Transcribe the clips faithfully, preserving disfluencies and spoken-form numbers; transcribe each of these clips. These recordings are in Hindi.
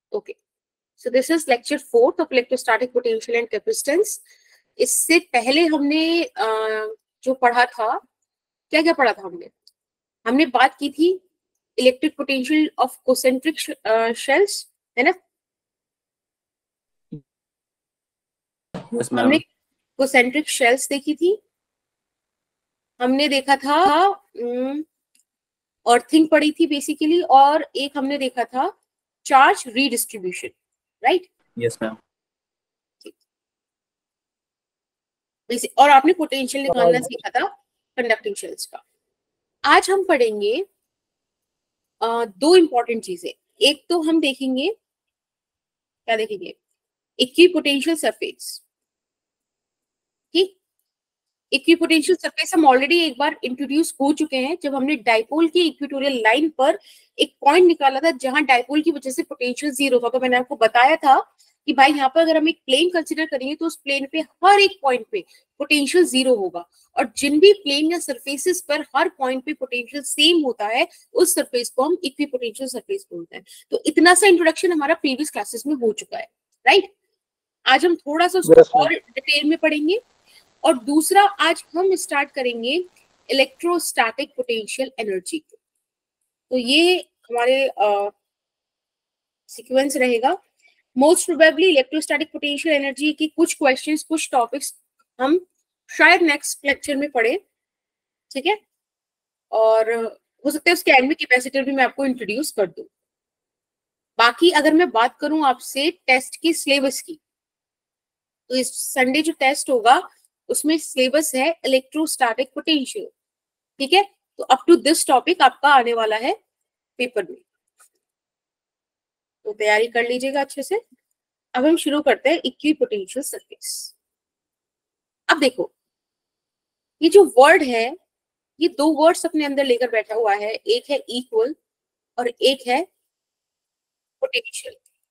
Okay, so this is lecture fourth of electrostatic potential and capacitance. इससे पहले हमने uh, जो पढ़ा था, क्या क्या पढ़ा था हमने हमने बात की थी electric potential of concentric shells, है ना? yes, हमने कोसेंट्रिक शेल्स देखी थी, हमने देखा था अर्थिंग पढ़ी थी बेसिकली, और एक हमने देखा था charge redistribution, right? Yes ma'am. और आपने पोटेंशियल निकालना सीखा था कंडक्टिंग शेल्स का। आज हम पढ़ेंगे आ, दो इंपॉर्टेंट चीजें। एक तो हम देखेंगे, क्या देखेंगे, इक्विपोटेंशियल सरफेस। ठीक, इक्विपोटेंशियल सरफेस हम ऑलरेडी एक बार इंट्रोड्यूस हो चुके हैं जब हमने डाइपोल की इक्वेटोरियल लाइन पर एक पॉइंट निकाला था जहां डाइपोल की वजह से पोटेंशियल जीरो था। तो मैंने आपको बताया था कि भाई यहाँ पर अगर हम एक प्लेन कंसिडर करेंगे तो उस प्लेन पे हर एक पॉइंट पे पोटेंशियल जीरो होगा, और जिन भी प्लेन या सरफेसेस पर हर पॉइंट पे पोटेंशियल सेम होता है उस सरफेस को हम इक्विपोटेंशियल सरफेस बोलते हैं। तो इतना सा इंट्रोडक्शन हमारा प्रीवियस क्लासेस में हो चुका है, राइट? आज हम थोड़ा सा उसको और डिटेल में पढ़ेंगे। और दूसरा, आज हम स्टार्ट करेंगे इलेक्ट्रोस्टैटिक पोटेंशियल एनर्जी। तो ये हमारे सीक्वेंस रहेगा। Most probably electrostatic potential energy की कुछ क्वेश्चंस, कुछ टॉपिक्स हम शायद नेक्स्ट लेक्चर में पढ़े, ठीक है? और हो सकता है उसके एंड में कैपेसिटर भी मैं आपको इंट्रोड्यूस कर दूं। बाकी अगर मैं बात करूं आपसे टेस्ट की सिलेबस की, तो इस संडे जो टेस्ट होगा उसमें सिलेबस है इलेक्ट्रोस्टैटिक पोटेंशियल, ठीक है? तो अप टू दिस टॉपिक आपका आने वाला है पेपर में, तो तैयारी कर लीजिएगा अच्छे से। अब हम शुरू करते हैं इक्विपोटेंशियल सरफेस। अब देखो, ये जो वर्ड है, ये दो वर्ड्स अपने अंदर लेकर बैठा हुआ है, एक है इक्वल और एक है पोटेंशियल,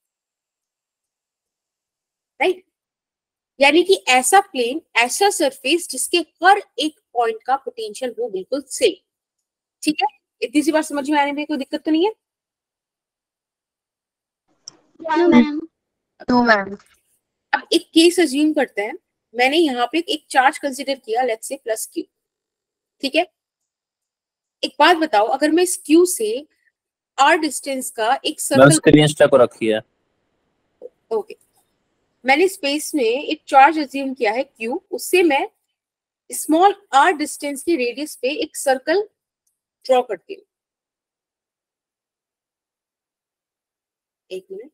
राइट? यानी कि ऐसा प्लेन, ऐसा सरफेस जिसके हर एक पॉइंट का पोटेंशियल हो बिल्कुल सेम, ठीक है? इतनी सी बात समझ में आने में कोई दिक्कत तो नहीं है? No ma'am. No ma'am. अब एक केस अज्यूम करते हैं, मैंने यहाँ पे एक चार्ज कंसीडर किया, लेट्स से प्लस क्यू, ठीक है? एक बात बताओ, अगर मैं इस क्यू से आर डिस्टेंस का एक सर्कल स्क्रीन स्टॉक को रखी है, ओके, मैंने स्पेस में एक चार्ज अज्यूम किया है क्यू, उससे मैं स्मॉल आर डिस्टेंस की रेडियस पे एक सर्कल ड्रॉ करती हूँ। एक मिनट,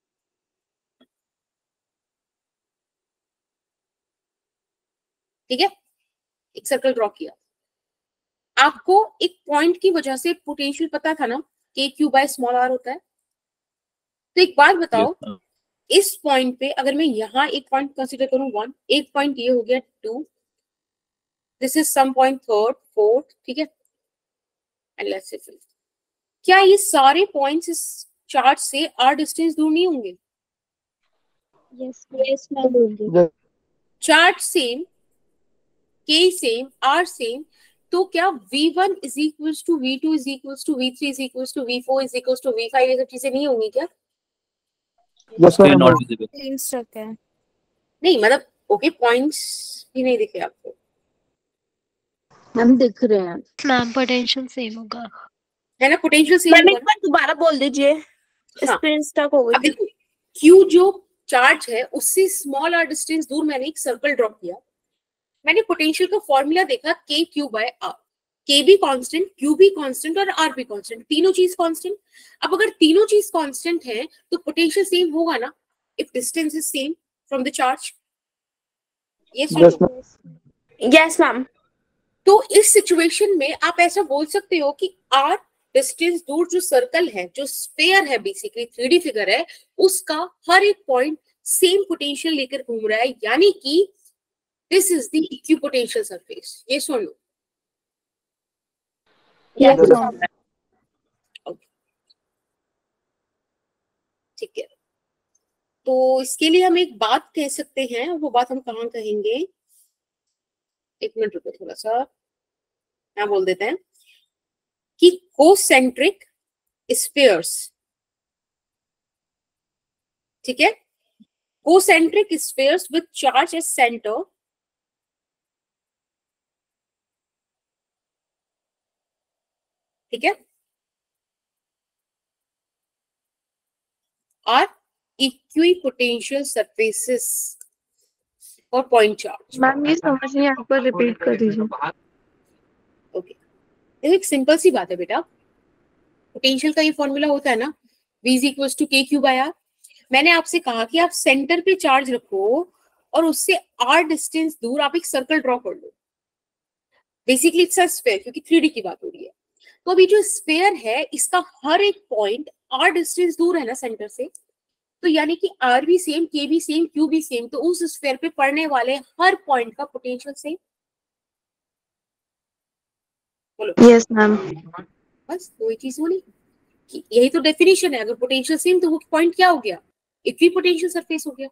ठीक है? एक सर्कल ड्रॉ किया। आपको एक पॉइंट की वजह से पोटेंशियल पता था ना, के क्यू बाय स्मॉल आर होता है। तो एक बात बताओ, इस पॉइंट पे अगर मैं यहाँ एक पॉइंट कंसीडर करूं वन, एक पॉइंट ये हो गया two, this is some point third, fourth, ठीक है, एंड लेट्स से फिफ्थ। क्या ये सारे पॉइंट्स इस चार्ट से आर डिस्टेंस दूर नहीं होंगे? Yes yes ma'am. Charge same, K same, R same, तो क्या V one is equals to V two is equals to V three is equals to V four is equals to V five, ये सब चीजें नहीं होंगी क्या? yes, not visible, clean struck है। नहीं मतलब ओके, पॉइंट्स भी नहीं दिखे आपको? हम दिख रहे हैं मैम, पोटेंशियल सेम होगा, है ना? पोटेंशियल सेम मैम एक होगा। बार दोबारा बोल दीजिए, हाँ, स्क्रीन स्टक हो अब गई। देखो, क्यू जो चार्ज है उससे स्मॉल आर डिस्टेंस दूर मैंने एक सर्कल ड्रॉ किया, मैंने पोटेंशियल का फॉर्मूला देखा के क्यू बाय आर, के भी कांस्टेंट, क्यू भी कांस्टेंट और आर भी कांस्टेंट, तीनों चीज कांस्टेंट। अब अगर तीनों चीज कांस्टेंट है तो पोटेंशियल सेम होगा ना, if distance is same from the charge. Yes yes ma'am. तो इस सिचुएशन में आप ऐसा बोल सकते हो कि आर डिस्टेंस दूर जो सर्कल है, जो स्फीयर है, बेसिकली थ्री डी फिगर है, उसका हर एक पॉइंट सेम पोटेंशियल लेकर घूम रहा है, यानी कि this is the equipotential surface. ये सुन लो, ठीक है? तो इसके लिए हम एक बात कह सकते हैं, वो बात हम कहाँ कहेंगे, एक मिनट रुको थोड़ा सा, क्या बोल देते हैं कि कोसेंट्रिक स्फीयर्स ठीक है, concentric spheres with charge as center ठीक है are equipotential surfaces और point charge। मैम ये समझ नहीं, आप रिपीट कर दीजिए। ओके, देखो एक सिंपल सी बात है बेटा, पोटेंशियल का ये फॉर्मूला होता है ना, V is equals to K Q by R। मैंने आपसे कहा कि आप सेंटर पे चार्ज रखो और उससे R डिस्टेंस दूर आप एक सर्कल ड्रॉ कर लो। बेसिकली इट्स अ स्फीयर, क्योंकि थ्री डी की बात हो रही है। तो अभी जो स्फीयर है इसका हर एक पॉइंट R डिस्टेंस दूर है ना सेंटर से, तो यानी कि R भी सेम, K भी सेम, Q भी सेम, तो उस स्फीयर पे पड़ने वाले हर पॉइंट का पोटेंशियल सेम। बोलो यस मैम। बस दो ही चीज बोली, यही तो डेफिनेशन है। अगर पोटेंशियल सेम तो वो पॉइंट क्या हो गया, इक्विपोटेंशियल सरफेस हो गया।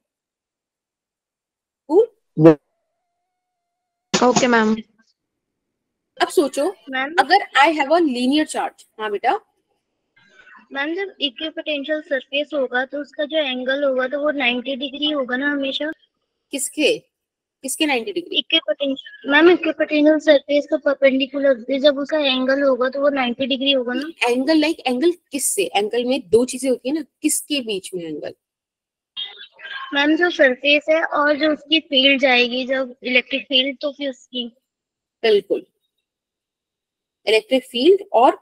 Cool, okay ma'am. अब सोचो मैम अगर I have a linear charge. हाँ बेटा, मैम जब इक्विपोटेंशियल सरफेस होगा तो उसका जो एंगल होगा तो वो नाइंटी डिग्री होगा ना हमेशा। किसके किसके ninety degree? Equipotential ma'am, equipotential surface का परपेंडिकुलर जब उसका एंगल होगा तो वो नाइंटी डिग्री होगा ना। एंगल लाइक एंगल किससे? एंगल में दो चीजें होती है ना, किसके बीच में एंगल? मैम जो सरफेस है और जो उसकी फील्ड जाएगी, जब इलेक्ट्रिक फील्ड, तो फिर उसकी। बिल्कुल, इलेक्ट्रिक फील्ड और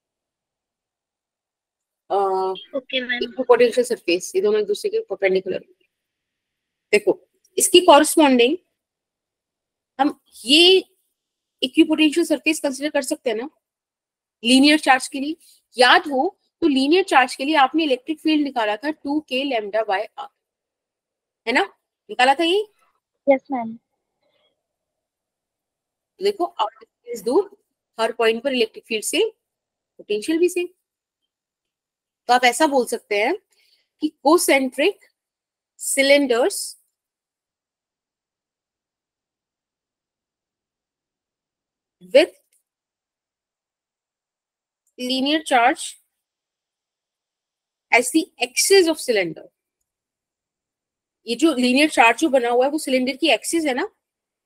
ओके मैम। इक्विपोटेंशियल सरफेस, ये दोनों एक दूसरे के परपेंडिकुलर। देखो इसकी कॉरस्पॉन्डिंग हम ये इक्विपोटेंशियल सरफेस कंसीडर कर सकते हैं ना लीनियर चार्ज के लिए। याद हो तो लीनियर चार्ज के लिए आपने इलेक्ट्रिक फील्ड निकाला था टू के लैम्डा बाय आर, है ना, निकाला था ये। Yes ma'am. देखो आर डिस्टेंस दूर, हर पॉइंट पर इलेक्ट्रिक फील्ड से, पोटेंशियल भी सेम। तो आप ऐसा बोल सकते हैं कि concentric cylinders with linear charge as the axis of cylinder। ये जो linear charge जो बना हुआ है वो सिलेंडर की एक्सिस है ना।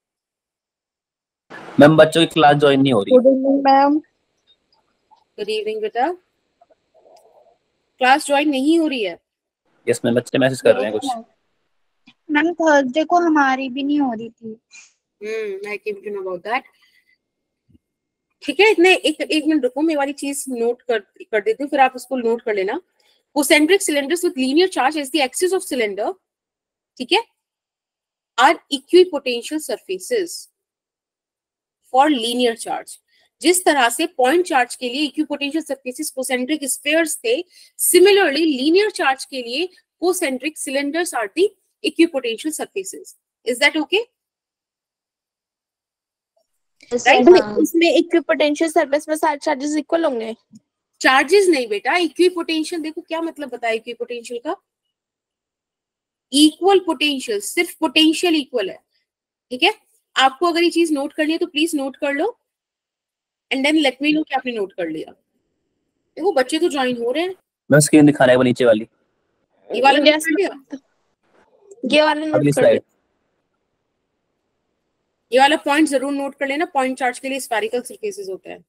मैम बच्चों की क्लास ज्वाइन नहीं हो रही। Good evening ma'am. Good evening बेटा, क्लास ज्वाइन नहीं हो रही है? यस मैम, बच्चे मैसेज कर रहे हैं कुछ। मैम थर्सडे को हमारी भी नहीं हो रही थी। Hmm, I came to know about that. ठीक है, इतने एक एक मिनट रुको, मैं वाली चीज नोट कर कर देती हूँ, फिर आप उसको नोट कर लेना। concentric cylinders with linear charge as the axis of cylinder, ठीक है, are equipotential surfaces for linear charge। जिस तरह से पॉइंट चार्ज के लिए इक्विपोटेंशियल सरफेसेस कोसेंट्रिक स्फीयर्स थे, सिमिलरली लीनियर चार्ज के लिए concentric cylinders are the equipotential surfaces. Is that okay? इसमें इक्विपोटेंशियल सरफेस में सारे चार्जेस इक्वल होंगे? चार्जेस नहीं बेटा, इक्विपोटेंशियल। देखो क्या मतलब बताया इक्विपोटेंशियल का, इक्वल पोटेंशियल, सिर्फ पोटेंशियल इक्वल है। ठीक है, आपको अगर ये चीज नोट करनी है तो प्लीज नोट कर लो and then let me know कि आपने नोट कर लिया। देखो बच्चे तो ज्वाइन हो रहे हैं। मैं स्क्रीन दिखाना है वो नीचे वाली, ये वाला Yes, नोट कर लिया? ये वाला नोट अगली कर स्लाइड। ये वाला पॉइंट जरूर नोट कर लेना, पॉइंट चार्ज के लिए स्फेरिकल सरफेसेस होते हैं।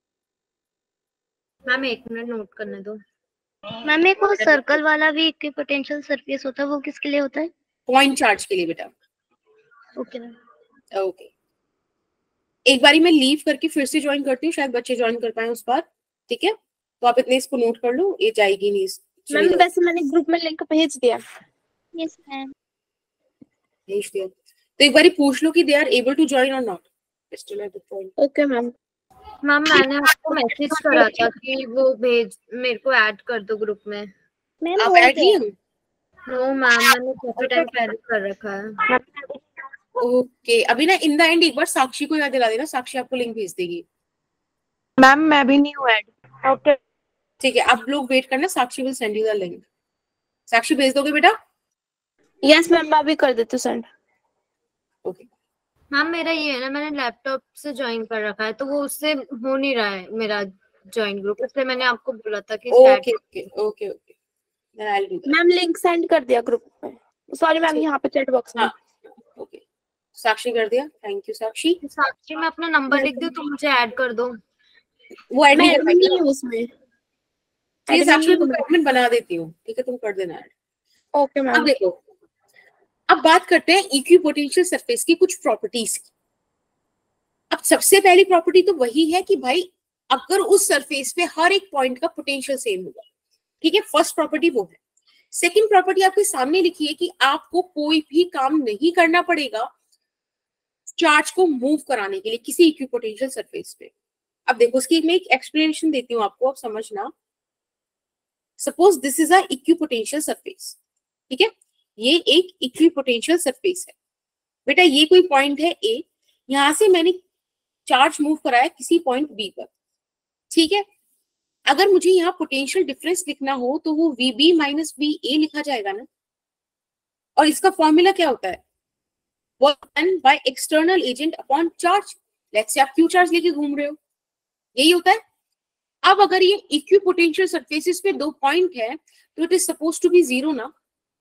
मैम एक मिनट नोट करने दो। मैम एक वो सर्कल वाला भी इक्विपोटेंशियल सरफेस होता है, वो किसके लिए होता है? पॉइंट चार्ज के लिए बेटा। Okay ma'am. ओके, एक बारी मैं लीव करके फिर से ज्वाइन करती हूँ, शायद बच्चे ज्वाइन कर पाए उस बार। ठीक है, तो आप इतने इसको नोट कर लो, ये जाएगी नहीं। मैम वैसे मैंने ग्रुप में लिंक भेज दिया। Yes ma'am. भेज दिया तो एक बारी पूछ लो कि they are able to join और not. Still at the point. Okay ma'am. Ma'am मैंने आपको मैसेज करा था कि वो भेज, मेरे को ऐड कर दो ग्रुप में। मैम आप ऐड नहीं हो? नो मैम, मैंने काफी टाइम पहले कर रखा है। ओके, अभी ना इन द एंड एक बार साक्षी को याद दिला देना, साक्षी आपको लिंक भेज देगी। मैम मैं भी नहीं हूँ ऐड। ओके ठीक है, आप लोग वेट करना, Sakshi will send you the link. Sakshi भेज दोगे बेटा? यस मैम, मैं अभी कर देती हूँ सेंड। ओके मैम मेरा ये है ना, मैंने लैपटॉप से ज्वाइन कर रखा है तो वो उससे हो नहीं रहा है मेरा ज्वाइन ग्रुप, इसलिए मैंने आपको बोला था कि okay okay okay okay then I'll do that. Ma'am link send कर दिया ग्रुप में, सॉरी मैम यहाँ पे चैट बॉक्स में। हाँ ओके, साक्षी कर दिया, थैंक यू साक्षी। साक्षी मैं अपना नंबर लिख दूं तो मुझे ऐड कर दो। वो ऐड मैं नहीं कर एडमिन पाएगी नहीं हूँ उसमें। ठीक है साक्षी, तुम एडमिन बना देती हूँ, ठीक है तुम कर देना ऐड। ओके अब मैम। देखो, अब बात करते हैं इक्विपोटेंशियल सरफेस की कुछ प्रॉपर्टीज की। अब सबसे पहली प्रॉपर्टी तो वही है कि भाई अगर उस सरफेस पे हर एक पॉइंट का पोटेंशियल सेम होगा, ठीक है, फर्स्ट प्रॉपर्टी वो है। सेकंड प्रॉपर्टी आपके सामने लिखी है कि आपको कोई भी काम नहीं करना पड़ेगा चार्ज को मूव कराने के लिए किसी इक्विपोटेंशियल सरफेस पे। अब देखो उसकी मैं एक एक्सप्लेनेशन देती हूँ आपको, आप समझना। Suppose this is a equipotential surface, ठीक है, ये एक इक्विपोटेंशियल सरफेस है। बेटा ये कोई पॉइंट है ए, यहां से मैंने चार्ज मूव कराया किसी पॉइंट बी पर, ठीक है। अगर मुझे यहाँ पोटेंशियल डिफरेंस लिखना हो तो वो V B minus V A लिखा जाएगा ना। और इसका फॉर्मूला क्या होता है, work done by external agent upon charge. Let's say आप क्यू चार्ज लेके घूम रहे हो, यही होता है। अब अगर ये इक्विपोटेंशियल सरफेसेस पे दो पॉइंट है तो it is suppose to be zero ना।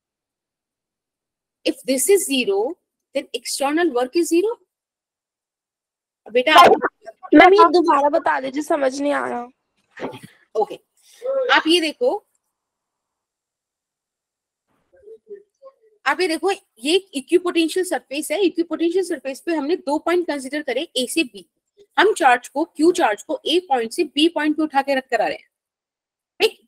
If this is zero then external work is zero. बेटा मैम ये दोबारा बता दीजिए, समझ नहीं आ रहा। Okay okay. आप ये देखो, आप ये देखो, ये इक्विपोटेंशियल सरफेस है। इक्विपोटेंशियल सरफेस पे हमने दो पॉइंट कंसीडर करे ए से बी। हम चार्ज को, क्यू चार्ज को ए पॉइंट से बी पॉइंट पे उठा के रख कर आ रहे हैं, ठीक?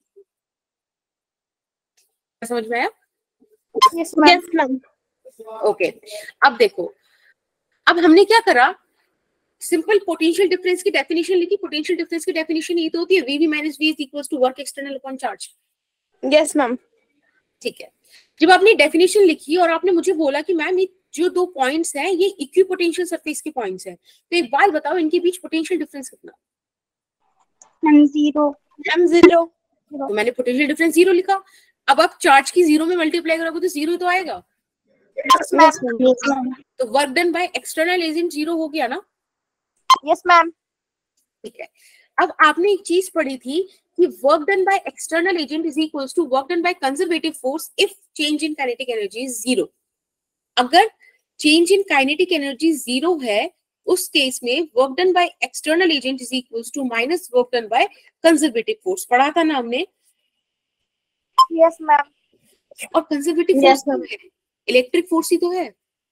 समझ में आया? Yes ma'am. ओके, अब देखो, अब हमने क्या करा, सिंपल पोटेंशियल डिफरेंस की डेफिनेशन लिखी। पोटेंशियल डिफरेंस की डेफिनेशन ये तो होती है V V minus V is equals to work external upon charge. Yes ma'am. ठीक है, जब आपने डेफिनेशन लिखी और आपने मुझे बोला कि मैम ये जो दो पॉइंट्स हैं ये इक्विपोटेंशियल सरफेस के पॉइंट्स हैं, तो एक बात बताओ इनके बीच पोटेंशियल डिफरेंस कितना? हम जीरो। हम जीरो। तो मैंने पोटेंशियल डिफरेंस जीरो लिखा। अब आप चार्ज की जीरो में मल्टीप्लाई करोगे तो जीरो तो आएगा। Yes ma'am. तो work done by external agent zero हो गया ना। Yes ma'am. ठीक है, अब आपने एक चीज पढ़ी थी कि work done by external agent is equals to work done by conservative force if change in kinetic energy is zero. अगर change in kinetic energy zero है उस केस में work done by external agent is equals to minus work done by conservative force. पढ़ा था ना हमने? Yes ma'am. और conservative Yes, force electric force ही तो है।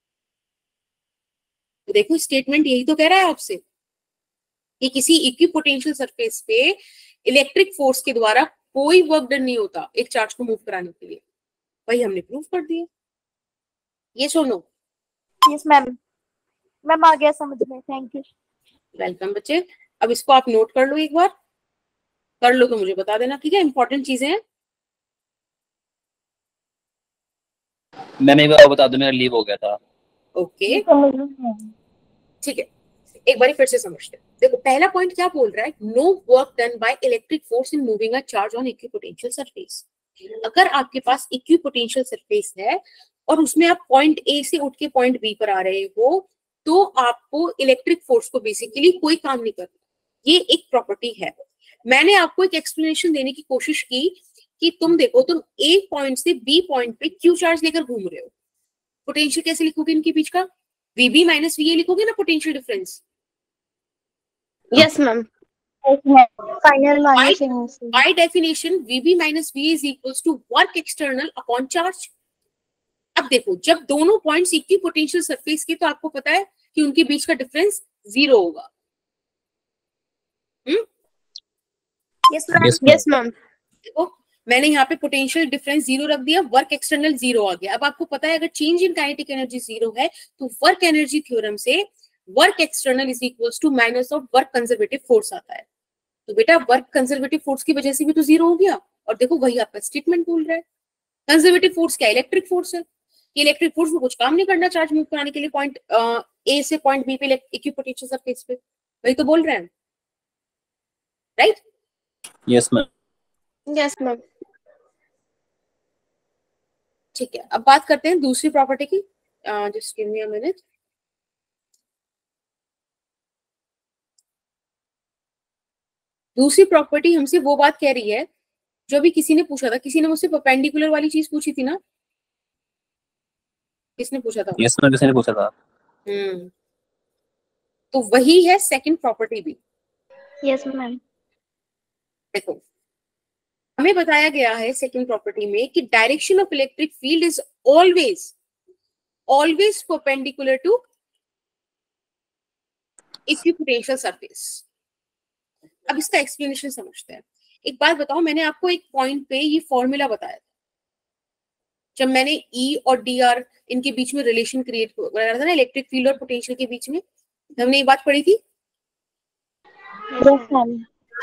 तो देखो स्टेटमेंट यही तो कह रहा है आपसे कि किसी इक्विपोटेंशियल सरफेस पे इलेक्ट्रिक फोर्स के द्वारा कोई वर्क डन नहीं होता एक चार्ज को मूव कराने के लिए। वही हमने प्रूव कर दिया। ये सुनो। Yes ma'am. मैम आ गया समझ में, थैंक यू। वेलकम बच्चे, अब इसको आप नोट कर लो, एक बार कर लो तो मुझे बता देना, ठीक है? इंपॉर्टेंट चीजें हैं। मैम एक बार बता दो, मेरा लीव हो गया था। ओके ठीक है, एक बार फिर से समझते हैं। देखो पहला पॉइंट क्या बोल रहा है, no work done by electric force in moving a charge on equipotential surface. अगर आपके पास इक्विपोटेंशियल सरफेस है और उसमें आप पॉइंट ए से उठ के पॉइंट बी पर आ रहे हो तो आपको इलेक्ट्रिक फोर्स को बेसिकली कोई काम नहीं करना। ये एक प्रॉपर्टी है। मैंने आपको एक एक्सप्लेनेशन देने की कोशिश की कि तुम देखो, तुम ए पॉइंट से बी पॉइंट पे क्यू चार्ज लेकर घूम रहे हो, पोटेंशियल कैसे लिखोगे इनके बीच का? वीबी माइनस वी ए लिखोगे ना potential difference. Yes ma'am. Final minus by definition VB minus V is equals to work external upon charge. अब देखो जब दोनों पॉइंट्स इक्विपोटेंशियल सरफेस के तो आपको पता है कि उनके बीच का डिफरेंस जीरो होगा। Hmm yes ma'am. Yes ma'am. देखो मैंने यहाँ पे पोटेंशियल डिफरेंस जीरो रख दिया, वर्क एक्सटर्नल जीरो आ गया। अब आपको पता है अगर change in kinetic energy zero है तो वर्क एनर्जी थ्योरम से work external is equals to minus of work conservative force आता है। तो बेटा वर्क कंजर्वेटिव फोर्स की वजह से भी तो जीरो हो गया। और देखो वही आपका स्टेटमेंट बोल रहा है। कंजर्वेटिव फोर्स क्या? इलेक्ट्रिक फोर्स है। ये इलेक्ट्रिक फोर्स में कुछ काम नहीं करना चार्ज मूव कराने के लिए पॉइंट ए से पॉइंट बी पे इक्विपोटेंशियल सरफेस पे। वही तो बोल रहे हैं, right? Yes ma'am. Yes ma'am. ठीक है, अब बात करते हैं दूसरी प्रॉपर्टी की। Just give me a minute. दूसरी प्रॉपर्टी हमसे वो बात कह रही है जो अभी किसी ने पूछा था, किसी ने मुझसे परपेंडिकुलर वाली चीज पूछी थी ना, किसने पूछा था? यस मैम, किसी ने पूछा था। हम्म तो वही है सेकंड प्रॉपर्टी भी। Yes ma'am. देखो हमें बताया गया है सेकंड प्रॉपर्टी में कि direction of electric field is always always perpendicular to equipotential surface. अब इसका एक्सप्लेनेशन समझते हैं। एक बात बताओ, मैंने आपको एक पॉइंट पे ये फॉर्मूला बताया था जब मैंने ई और डी आर इनके बीच में रिलेशन क्रिएट कराया था ना, इलेक्ट्रिक फील्ड और पोटेंशियल के बीच में, हमने ये बात पढ़ी थी। Yes ma'am.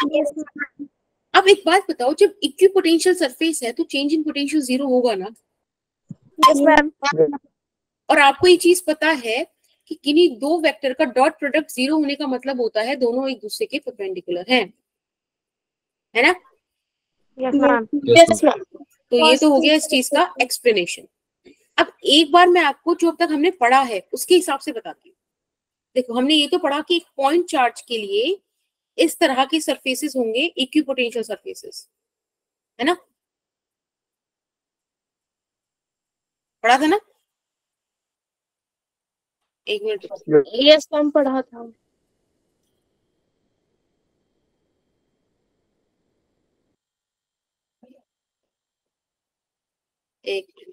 अब एक बात बताओ, जब इक्विपोटेंशियल सरफेस है तो चेंज इन पोटेंशियल जीरो होगा ना? Yes ma'am. और आपको ये चीज पता है कि किन्हीं दो वेक्टर का डॉट प्रोडक्ट जीरो होने का मतलब होता है दोनों एक दूसरे के परपेंडिकुलर हैं, है ना? Yes ma'am. Yes ma'am. तो ये तो हो गया इस चीज का एक्सप्लेनेशन। अब एक बार मैं आपको जो अब तक हमने पढ़ा है उसके हिसाब से बताती हूँ। देखो हमने ये तो पढ़ा कि एक पॉइंट चार्ज के लिए इस तरह के सरफेसेस होंगे इक्विपोटेंशियल सरफेसेस, है ना? पढ़ा था ना? एक मिनट। यस मैम पढ़ा था। एक मिनट।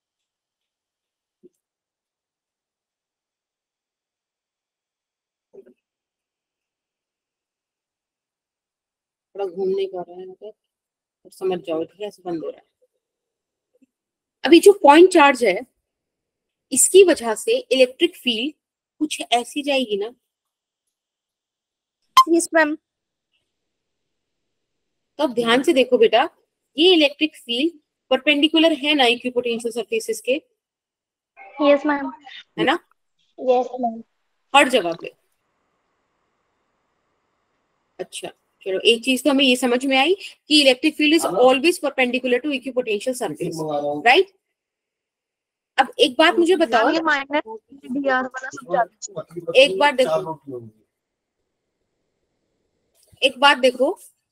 थोड़ा घूमने का रहा है मतलब, तो समझ जाओ, ठीक है? ऐसे बंद हो रहा है। अभी जो पॉइंट चार्ज है इसकी वजह से इलेक्ट्रिक फील्ड कुछ ऐसी जाएगी ना? Yes ma'am. तो अब ध्यान से देखो बेटा, ये इलेक्ट्रिक फील्ड परपेंडिकुलर है ना इक्विपोटेंशियल सरफेसेस के, यस मैम। है ना? Yes ma'am. हर जगह पे। अच्छा चलो, एक चीज तो हमें ये समझ में आई कि electric field is always perpendicular to equipotential surface, right? अब एक बात मुझे बताओ, ये माइनस डी आर वाला समझा। एक बार देखो, एक बात देखो,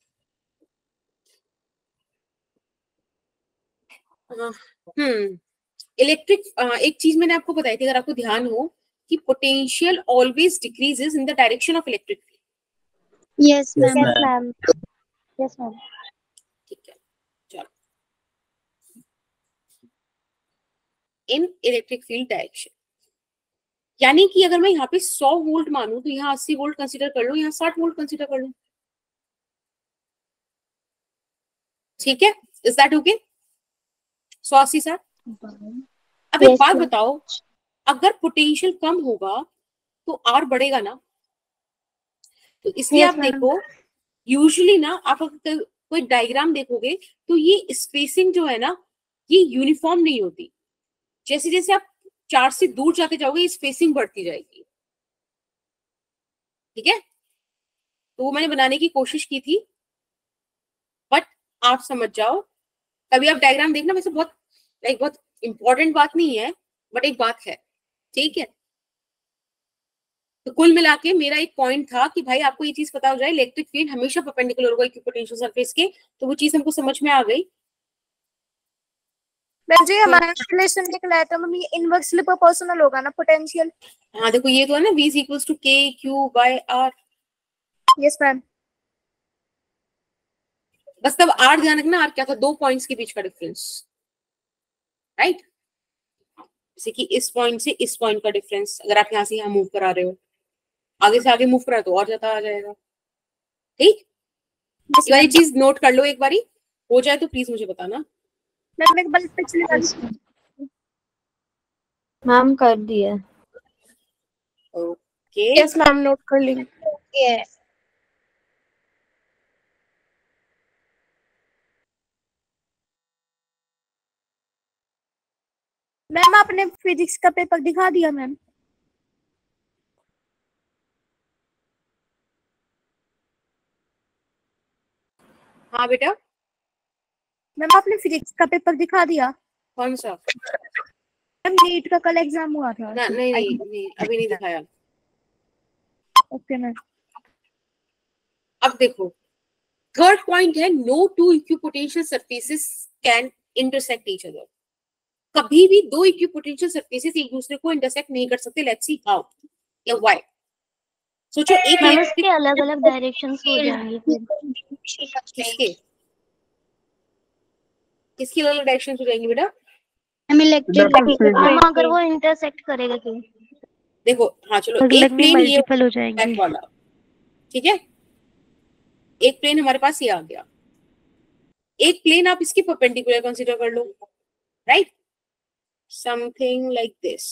हम्म इलेक्ट्रिक एक चीज मैंने आपको बताई थी, अगर आपको ध्यान हो, कि potential always decreases in the direction of electric field. Yes Yes, ma'am. ma'am. Yes ma'am. ठीक है, चलो, इन इलेक्ट्रिक फील्ड डायरेक्शन, यानी कि अगर मैं यहाँ पे सौ वोल्ट मानूं तो यहाँ अस्सी वोल्ट कंसीडर कर लो, यहाँ साठ वोल्ट कंसीडर कर लो, ठीक है? Is that okay? सौ अस्सी साठ। अब एक Yes, बात ma'am. बताओ, अगर पोटेंशियल कम होगा तो आर बढ़ेगा ना? तो इसलिए Yes, आप ma'am. देखो, यूजुअली ना आप अगर कोई डायग्राम देखोगे तो ये स्पेसिंग जो है ना, ये यूनिफॉर्म नहीं होती। जैसे जैसे आप चार्ज से दूर जाते जाओगे ये स्पेसिंग बढ़ती जाएगी, ठीक है? तो वो मैंने बनाने की कोशिश की थी, बट आप समझ जाओ, कभी आप डायग्राम देखना, वैसे बहुत लाइक बहुत इंपॉर्टेंट बात नहीं है, बट एक बात है, ठीक है? तो कुल मिला के मेरा एक पॉइंट था कि भाई आपको ये चीज पता हो जाए, इलेक्ट्रिक फील्ड हमेशा परपेंडिकुलर होगा इक्विपोटेंशियल सरफेस के, तो वो चीज हमको समझ में आ गई। मैम जी हमारा एक्सप्लेनेशन निकला तो मम्मी इनवर्सली प्रोपोर्शनल होगा ना पोटेंशियल? हाँ देखो, ये तो है ना, V is equals to K Q by R। Yes ma'am. बस तब R ध्यान रखना, R क्या था? दो पॉइंट्स के बीच का डिफरेंस, राइट? जैसे कि इस पॉइंट से इस पॉइंट का डिफरेंस, अगर आप यहाँ से यहाँ मूव करा रहे हो, आगे से आगे मूव करा तो और ज्यादा आ जाएगा, ठीक? ये वाली चीज नोट कर लो, एक बारी हो जाए तो प्लीज मुझे बताना। मैम एक बार पिछली वाली मैम कर दिया। ओके, यस मैम नोट कर लेंगे। यस मैम आपने फिजिक्स का पेपर दिखा दिया मैम? हाँ बेटा। मैम आपने फिजिक्स का पेपर दिखा दिया? कौन सा? मैम नीट का कल एग्जाम हुआ था। ना, नहीं नहीं नहीं अभी नहीं दिखाया। Okay ma'am. अब देखो, थर्ड पॉइंट है no two equipotential surfaces can intersect each other. कभी भी दो इक्विपोटेंशियल सरफेसेस एक दूसरे को इंटरसेक्ट नहीं कर सकते। लेट्स सी हाउ या व्हाई। सोचो एक मैम इलेक्ट्रिक उसके अलग अलग डायरेक्शंस हो जाएंगे फिर। किसके किसकी अलग अलग डायरेक्शन हो जाएंगी बेटा? हम इलेक्ट्रिक मैम अगर वो इंटरसेक्ट करेगा तो देखो हाँ चलो अलग एक अलग नहीं, प्लेन ये मल्टीपल हो बैक जाएंगे। वाला, ठीक है, एक प्लेन हमारे पास ये आ गया। एक प्लेन आप इसकी परपेंडिकुलर कंसीडर कर लो, राइट, समथिंग लाइक दिस।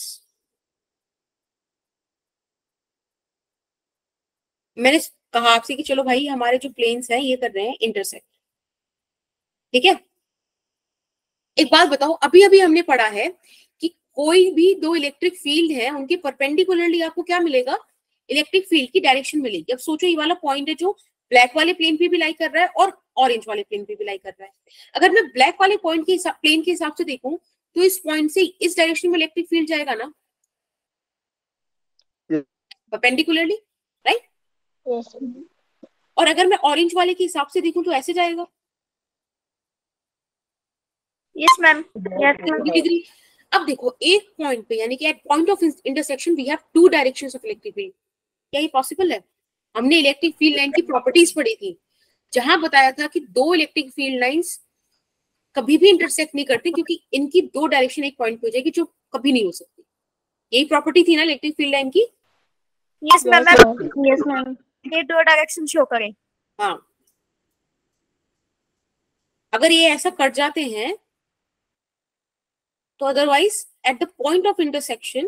मैंने कहा आपसे कि चलो भाई हमारे जो प्लेन्स हैं ये कर रहे हैं इंटरसेक्ट, ठीक है। एक बात बताओ, अभी अभी हमने पढ़ा है कि कोई भी दो इलेक्ट्रिक फील्ड है उनके परपेंडिकुलरली आपको क्या मिलेगा? इलेक्ट्रिक फील्ड की डायरेक्शन मिलेगी। अब सोचो ये वाला पॉइंट है जो ब्लैक वाले प्लेन पे भी लाई कर रहा है और ऑरेंज वाले प्लेन पे भी लाई कर रहा है। अगर मैं ब्लैक वाले पॉइंट के प्लेन के हिसाब से देखूं तो इस पॉइंट से इस डायरेक्शन में इलेक्ट्रिक फील्ड जाएगा ना, परपेंडिकुलरली, राइट। और अगर मैं ऑरेंज वाले के हिसाब से देखूं तो ऐसे जाएगा। Yes ma'am, yes ma'am. Degree. अब देखो एक पॉइंट पे यानी कि at point of intersection we have two directions of electric field. क्या ये पॉसिबल है? हमने इलेक्ट्रिक फील्ड लाइन की प्रॉपर्टीज पढ़ी थी जहां बताया था कि दो इलेक्ट्रिक फील्ड लाइंस कभी भी इंटरसेक्ट नहीं करती क्योंकि इनकी दो डायरेक्शन एक पॉइंट पे हो जाएगी जो कभी नहीं हो सकती। यही प्रॉपर्टी थी ना इलेक्ट्रिक फील्ड लाइन की? Yes ma'am, yes ma'am. ये दो डायरेक्शन शो करें। हाँ, अगर ये ऐसा कर जाते हैं तो otherwise at the point of intersection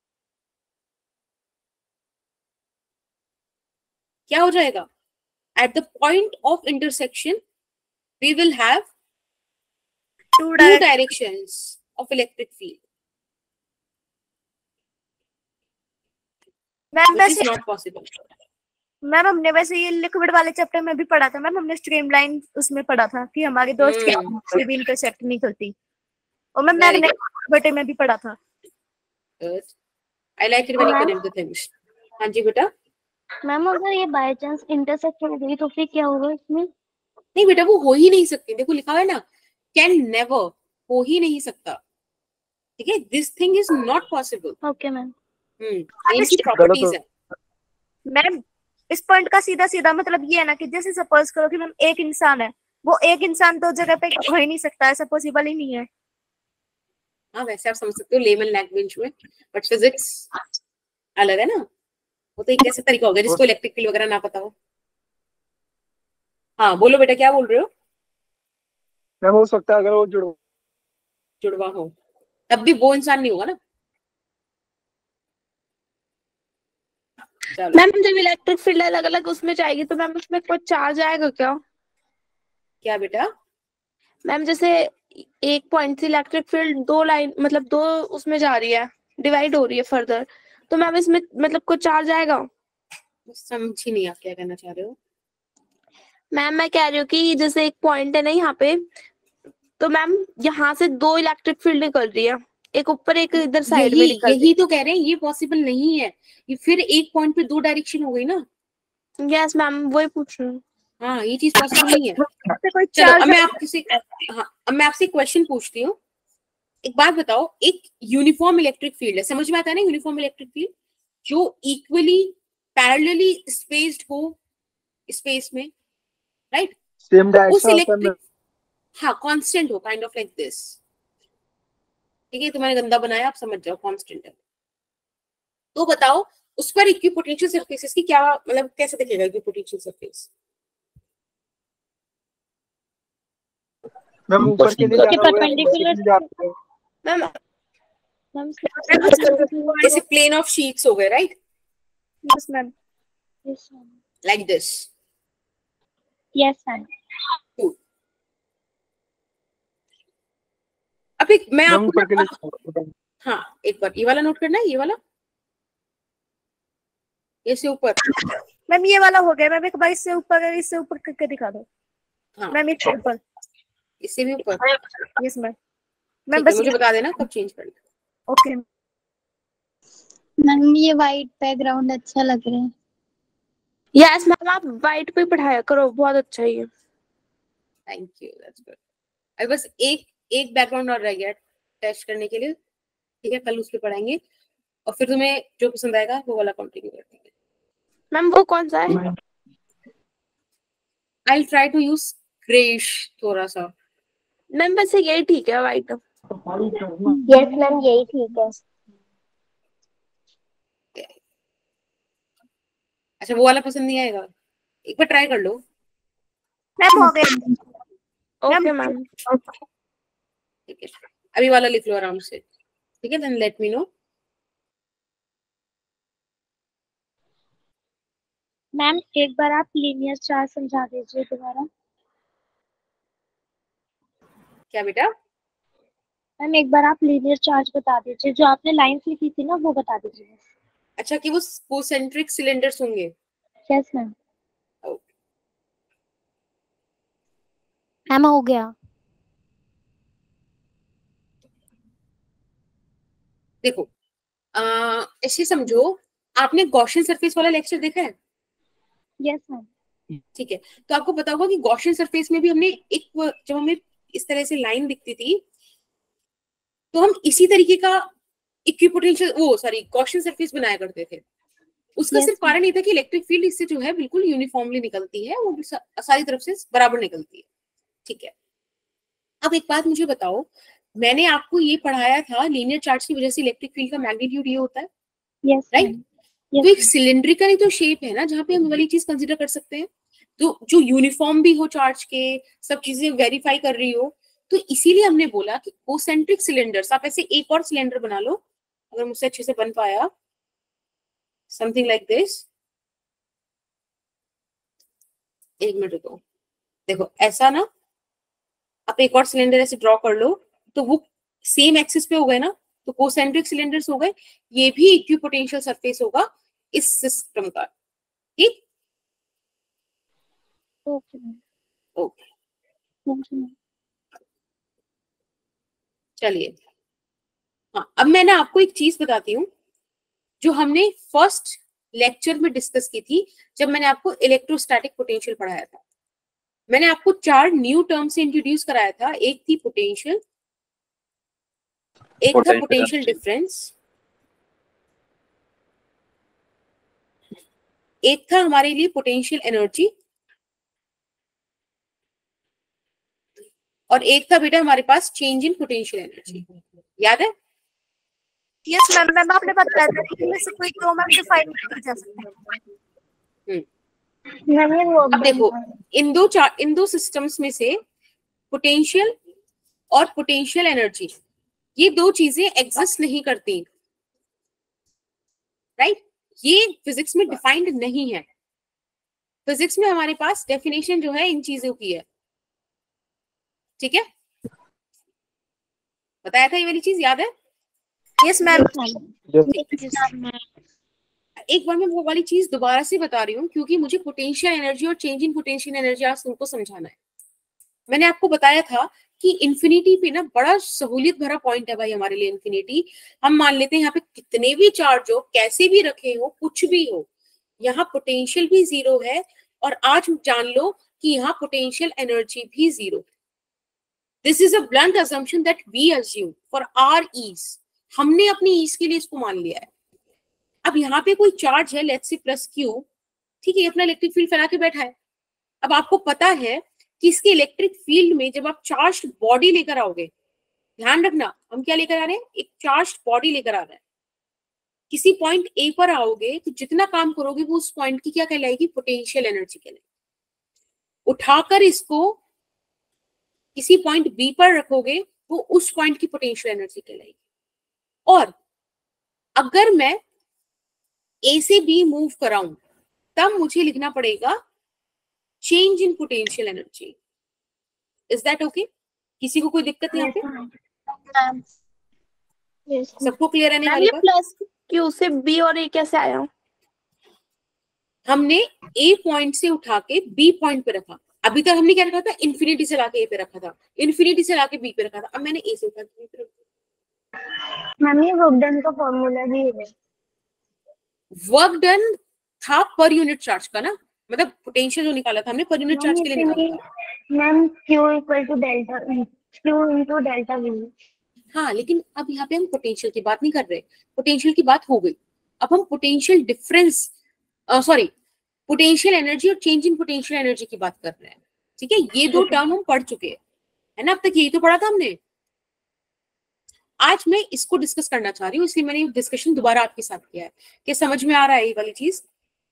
क्या हो जाएगा? At the point of intersection we will have two two directions of electric field, ma'am which is वैसे not possible. मैम हमने वैसे ये लिक्विड वाले चैप्टर में भी पढ़ा था मैम। हमने स्ट्रीमलाइन उसमें पढ़ा था कि हमारी दो Hmm. स्ट्रीम से भी इंटरसेक्ट नहीं करती। और मैम Very मैंने बटे में भी पढ़ा था। Good. I like it when you Ma'am? connect the things. हाँ जी बेटा। मैम अगर ये बाय चांस इंटरसेक्ट हो गई तो फिर क्या होगा इसमें? नहीं बेटा वो हो ही नहीं सकती। देखो लिखा हुआ है ना, कैन नेवर, हो ही नहीं सकता, ठीक है। This thing is not possible. Okay ma'am. Hmm, इनकी प्रॉपर्टीज है। मैम इस पॉइंट का सीधा सीधा मतलब ये है ना कि जैसे सपोज करो कि मैम एक इंसान है, वो एक इंसान दो जगह पे हो ही नहीं सकता, ऐसा पॉसिबल ही नहीं है। हाँ वैसे आप समझ सकते हो लेमन लैंग्वेज में, बट फिजिक्स अलग है ना। वो तो एक कैसे तरीका होगा जिसको इलेक्ट्रिक फील्ड वगैरह ना पता हो। हाँ बोलो बेटा, क्या बोल रहे हो? मैम हो सकता है अगर वो जुड़ जुड़वा हो तब भी वो इंसान नहीं होगा ना। चलो मैम जब इलेक्ट्रिक फील्ड अलग अलग उसमें जाएगी तो मैम उसमें कोई चार्ज आएगा क्या? क्या बेटा? मैम जैसे एक पॉइंट से इलेक्ट्रिक फील्ड दो लाइन मतलब दो उसमें जा रही है, डिवाइड हो रही है फर्दर, तो मैम इसमें मतलब कोई चार्ज आएगा? समझ ही नहीं आप क्या कहना चाह रहे हो। मैम मैं कह रही हूँ कि जैसे एक पॉइंट है ना यहाँ पे, तो मैम यहाँ से दो इलेक्ट्रिक फील्ड निकल रही है, एक ऊपर एक इधर साइड में यही निकल रही यही तो कह रहे हैं, ये पॉसिबल नहीं है। ये फिर एक पॉइंट पे दो डायरेक्शन हो गई ना। है। यस मैम वही पूछ रही हूँ। हाँ ये चीज पॉसिबल नहीं है। कोई चलो चार्ज अब मैं आपसे हाँ अब मैं आपसे क्वेश्चन पूछती हूँ। एक बात बताओ, एक यूनिफॉर्म इलेक्ट्रिक फील्ड है, समझ में आता है ना? यूनिफॉर्म इलेक्ट्रिक फील्ड जो इक्वली पैरेलली स्पेस्ड हो स्पेस में, राइट, सेम उस डायरेक्शन इलेक्ट्रिक हाँ कांस्टेंट हो, काइंड ऑफ लाइक दिस, ठीक है। तो मैंने गंदा बनाया, आप समझ जाओ कांस्टेंट है। तो बताओ उस पर इक्विपोटेंशियल सरफेसेस की क्या मतलब कैसे दिखेगा इक्विपोटेंशियल सरफेस? मैम ऊपर के लिए Question जाना होगा perpendicular मैम मैम जैसे प्लेन ऑफ शीट्स हो गए, right, yes ma'am, yes ma'am, like this. Yes ma'am. अब एक मैं मैम ऊपर आपको के लिए हाँ एक बार ये वाला नोट करना है, ये वाला ऐसे ऊपर। मैम ये वाला हो गया मैम, एक बार इससे ऊपर इससे ऊपर करके दिखा दो। हाँ मैम इससे ऊपर, इससे भी ऊपर। Yes ma'am. ठीक मैम है, बस मुझे बता देना कब चेंज करना। ओके मैम ये वाइट बैकग्राउंड अच्छा लग रहा है। यस मैम आप वाइट पे पढ़ाया करो, बहुत अच्छा है ये। Thank you, that's good. अभी बस एक एक बैकग्राउंड और रह गया टेस्ट करने के लिए, ठीक है, कल उस पर पढ़ाएंगे और फिर तुम्हें जो पसंद आएगा वो वाला कंटिन्यू करेंगे। मैम वो कौन सा है? I will try to use greyish थोड़ा सा। मैम वैसे यही ठीक है, वाइट। यस मैम यही ठीक है। अच्छा वो वाला पसंद नहीं आएगा, एक बार ट्राई कर लो। मैम हो गया। Okay ma'am. ठीक है, अभी वाला लिख लो आराम से, ठीक है, then let me know. Ma'am एक बार आप लीनियर चार्ट समझा दीजिए दोबारा। क्या बेटा? मैम एक बार आप लीनियर चार्ज बता दीजिए, जो आपने लाइंस लिखी थी ना वो बता दीजिए। अच्छा कि वो कोसेंट्रिक सिलेंडर्स होंगे? Yes ma'am. मैम हो गया। देखो आ, ऐसे समझो, आपने गॉसियन सरफेस वाला लेक्चर देखा है? Yes ma'am. ठीक है, तो आपको पता होगा कि गॉसियन सरफेस में भी हमने एक, जब हमें इस तरह से लाइन दिखती थी तो हम इसी तरीके का इक्विपोटेंशियल वो सॉरी गॉसियन सरफेस बनाया करते थे। उसका yes, सिर्फ कारण ये था कि इलेक्ट्रिक फील्ड इससे जो है बिल्कुल यूनिफॉर्मली निकलती है, वो सारी तरफ से बराबर निकलती है, ठीक है। अब एक बात मुझे बताओ, मैंने आपको ये पढ़ाया था लीनियर चार्ज की वजह से इलेक्ट्रिक फील्ड का मैग्नीट्यूड ये होता है, yes, राइट? yes, तो एक सिलिंड्रिकल तो शेप है ना जहाँ पे हम वाली चीज कंसिडर कर सकते हैं, तो जो यूनिफॉर्म भी हो चार्ज के, सब चीजें वेरीफाई कर रही हो, तो इसीलिए हमने बोला कि कोसेंट्रिक सिलेंडर्स, आप ऐसे एक और सिलेंडर बना लो अगर मुझसे अच्छे से बन पाया, समथिंग लाइक दिस। एक मिनट रुको, देखो ऐसा ना, आप एक और सिलेंडर ऐसे ड्रॉ कर लो तो वो सेम एक्सिस पे हो गए ना, तो कोसेंट्रिक सिलेंडर्स हो गए, ये भी इक्विपोटेंशियल सरफेस होगा इस सिस्टम का, ठीक? ओके ओके चलिए, हाँ अब मैं ना आपको एक चीज बताती हूँ जो हमने फर्स्ट लेक्चर में डिस्कस की थी जब मैंने आपको इलेक्ट्रोस्टैटिक पोटेंशियल पढ़ाया था। मैंने आपको चार न्यू टर्म से इंट्रोड्यूस कराया था, एक थी पोटेंशियल, एक था पोटेंशियल डिफरेंस, एक था हमारे लिए पोटेंशियल एनर्जी, और एक था बेटा हमारे पास चेंज इन पोटेंशियल एनर्जी। याद है? Yes ma'am. मैम आपने बताया था कि इनमें से कोई दो मैम डिफाइन किया जा सकता है। मैम ये वो अब देखो इन दो चार इन दो सिस्टम्स में से पोटेंशियल और पोटेंशियल एनर्जी, ये दो चीजें एग्जिस्ट नहीं करती, राइट? ये फिजिक्स में डिफाइंड नहीं है। फिजिक्स में हमारे पास डेफिनेशन जो है इन चीजों की है, ठीक है? बताया था ये वाली चीज, याद है? Yes ma'am. एक बार मैं वो वाली चीज दोबारा से बता रही हूँ क्योंकि मुझे पोटेंशियल एनर्जी और चेंज इन पोटेंशियल एनर्जी आज तुमको समझाना है। मैंने आपको बताया था कि इन्फिनिटी पे ना बड़ा सहूलियत भरा पॉइंट है भाई हमारे लिए इन्फिनिटी। हम मान लेते हैं यहाँ पे कितने भी चार्ज हो, कैसे भी रखे हो, कुछ भी हो, यहाँ पोटेंशियल भी जीरो है, और आज जान लो कि यहाँ पोटेंशियल एनर्जी भी जीरो। This is a blunt assumption that we assume for our ease। हमने अपनी ईज के लिए इसको मान लिया है। अब यहाँ पे कोई चार्ज है, लेट्स से प्लस क्यू, ठीक है, अपना इलेक्ट्रिक फील्ड फैला के बैठा है। अब आपको पता है कि इसके इलेक्ट्रिक फील्ड में जब आप चार्ज बॉडी लेकर आओगे, ध्यान रखना हम क्या लेकर आ रहे हैं, एक चार्ज बॉडी लेकर आ रहे हैं, किसी पॉइंट ए पर आओगे तो जितना काम करोगे वो उस पॉइंट की क्या कहलाएगी, पोटेंशियल एनर्जी कहलाएगी। उठाकर इसको किसी पॉइंट बी पर रखोगे वो उस पॉइंट की पोटेंशियल एनर्जी कहलाएगी। और अगर मैं ए से बी मूव कराऊं तब मुझे लिखना पड़ेगा change in potential energy. Is that okay? किसी को कोई दिक्कत यहाँ पे? सबको क्लियर है? मैम ये प्लस क्यू से बी और ए कैसे आया? हमने ए पॉइंट से उठा के बी पॉइंट पे रखा। अभी तक हमने क्या रखा था, इन्फिनिटी से लाके ए पे रखा था, इन्फिनिटी से लाके बी पे रखा था। अब मैंने ए से उठा के बी पे रखा। मैम ये वर्क डन का फॉर्मूला भी है। वर्क डन था पर यूनिट चार्ज का ना, मतलब पोटेंशियल जो निकाला था हमने पर यूनिट चार्ज के लिए निकाला था। Ma'am Q equal to delta Q into delta V. हाँ, लेकिन अब यहाँ पे हम पोटेंशियल की बात नहीं कर रहे, पोटेंशियल की बात हो गई, अब हम potential difference sorry potential energy और चेंज इन पोटेंशियल एनर्जी की बात कर रहे हैं। ठीक है, ये दो टर्म हम पढ़ चुके हैं, है ना, अब तक यही तो पढ़ा था हमने। आज मैं इसको डिस्कस करना चाह रही हूँ, इसलिए मैंने डिस्कशन दोबारा आपके साथ किया है। क्या समझ में आ रहा है ये वाली चीज?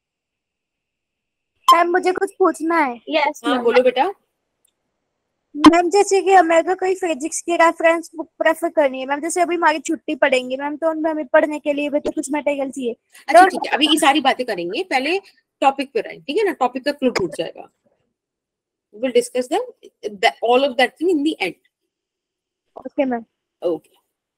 मैम मुझे कुछ पूछना है। यस हाँ बोलो बेटा। मैम जैसे कि हमें अगर कोई फिजिक्स की रेफरेंस बुक प्रेफर करनी है मैम, जैसे अभी हमारी छुट्टी पड़ेंगी मैम, तो उनमें हमें पढ़ने के लिए भी तो कुछ मटेरियल चाहिए। अच्छा ठीक है, अभी ये सारी बातें करेंगे, पहले टॉपिक पे रहें, ठीक है ना, टॉपिक का क्लू टूट जाएगा। we'll discuss them the, all of that thing in the end. Okay ma'am. Okay.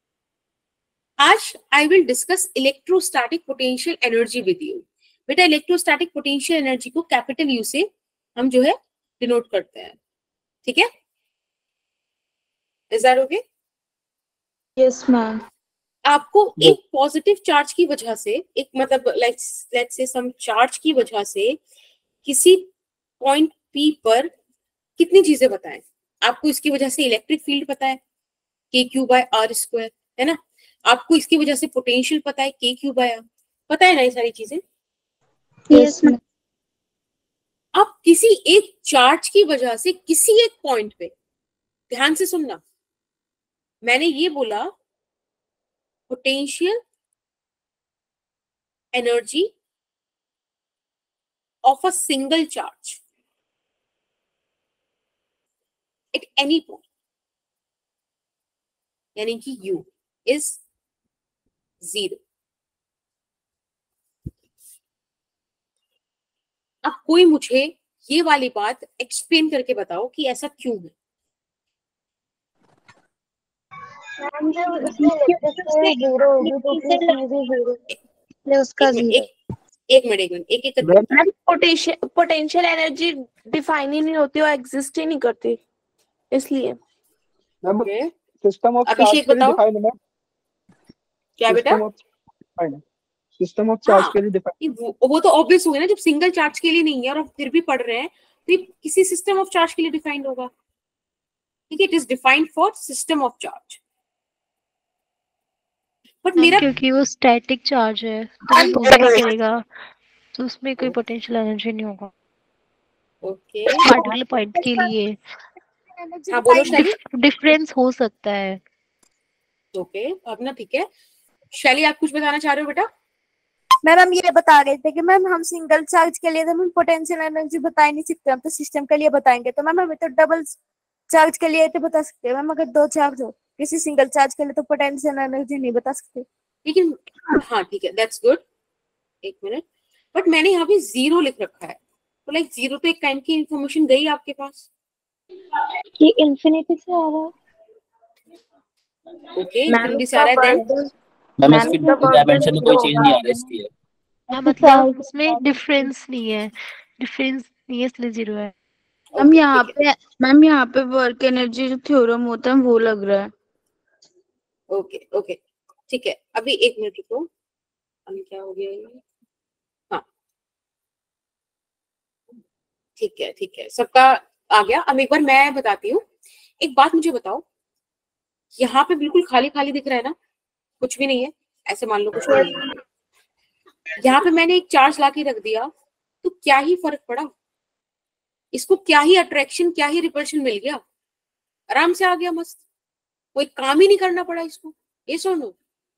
आज I will discuss electrostatic potential energy with you. बेटा electrostatic potential energy को कैपिटल यू से हम जो है डिनोट करते हैं, ठीक है? Is that okay? Yes ma'am. आपको एक पॉजिटिव चार्ज की वजह से, एक मतलब let's let's say some charge की वजह से किसी पॉइंट पी पर कितनी चीजें बताएं आपको? इसकी वजह से इलेक्ट्रिक फील्ड पता है के क्यू बाय आर स्क्वायर, है ना? आपको इसकी वजह से पोटेंशियल पता है के क्यू बाय आर, पता है ना ये सारी चीजें? Yes ma'am. अब किसी एक चार्ज की वजह से किसी एक पॉइंट पे, ध्यान से सुनना, मैंने ये बोला potential energy of a single charge at any point, यानी कि U इज जीरो। अब कोई मुझे ये वाली बात एक्सप्लेन करके बताओ कि ऐसा क्यों है? मैम जब उसमें इलेक्ट्रिसिटी जीरो होगी तो फिर इसमें भी जीरो ले उसका एक मिनट जीरो। एक एक मिनट एक मिनट एक एक करके ma'am potential potential energy define ही नहीं होती और एग्जिस्ट ही नहीं करती, इसलिए। Ma'am Okay. System of charge Abhishek के लिए बताओ। डिफाइन है मैम। क्या बेटा? सिस्टम ऑफ डिफाइन है, सिस्टम ऑफ चार्ज हाँ, के लिए डिफाइन। ये वो, वो तो ऑब्वियस हुआ ना, जब सिंगल चार्ज के लिए नहीं है और आप फिर भी पढ़ रहे हैं तो ये किसी सिस्टम ऑफ चार्ज के लिए डिफाइंड होगा, ठीक है? It is defined for system of charge. But मेरा क्योंकि वो स्टैटिक चार्ज है तो वो मूव नहीं करेगा, तो उसमें कोई पोटेंशियल एनर्जी नहीं होगा ओके पार्टिकुलर पॉइंट के लिए। हाँ बोलो शैली। डिफरेंस हो सकता है। ओके अब ना ठीक है, शैली आप कुछ बताना चाह रहे हो बेटा? मैम हम ये बता रहे थे कि मैम हम सिंगल चार्ज के लिए तो हम पोटेंशियल एनर्जी बता ही नहीं सकते, हम तो सिस्टम के लिए बताएंगे। तो मैम हमें तो डबल चार्ज के लिए तो बता सकते हैं मैम, अगर दो चार्ज हो किसी सिंगल चार्ज के लिए तो पोटेंशियल एनर्जी नहीं बता सकते। लेकिन हाँ ठीक है, दैट्स गुड। एक मिनट, बट मैंने यहाँ पे जीरो लिख रखा है, तो लाइक जीरो तो एक काइंड की इंफॉर्मेशन गई आपके पास। ये इन्फिनिटी से आ रहा है। ओके इन्फिनिटी से आ रहा है, देन मैम इसकी डायमेंशन में कोई चेंज नहीं आ रहा इसलिए। हाँ, मतलब उसमें डिफरेंस नहीं है, डिफरेंस नहीं है इसलिए जीरो है। मैम यहाँ पे मैम यहाँ पे वर्क एनर्जी जो थ्योरम होता है वो लग रहा है। ओके ओके ठीक है, अभी एक मिनट रुको, अभी क्या हो गया ये? हाँ ठीक है ठीक है, सबका आ गया। अब एक बार मैं बताती हूँ, एक बात मुझे बताओ, यहाँ पे बिल्कुल खाली खाली दिख रहा है ना, कुछ भी नहीं है, ऐसे मान लो कुछ भी नहीं है। यहाँ पे मैंने एक चार्ज ला के रख दिया तो क्या ही फर्क पड़ा? इसको क्या ही अट्रैक्शन, क्या ही रिपल्शन मिल गया, आराम से आ गया मस्त, कोई काम ही नहीं करना पड़ा इसको। ये सुनो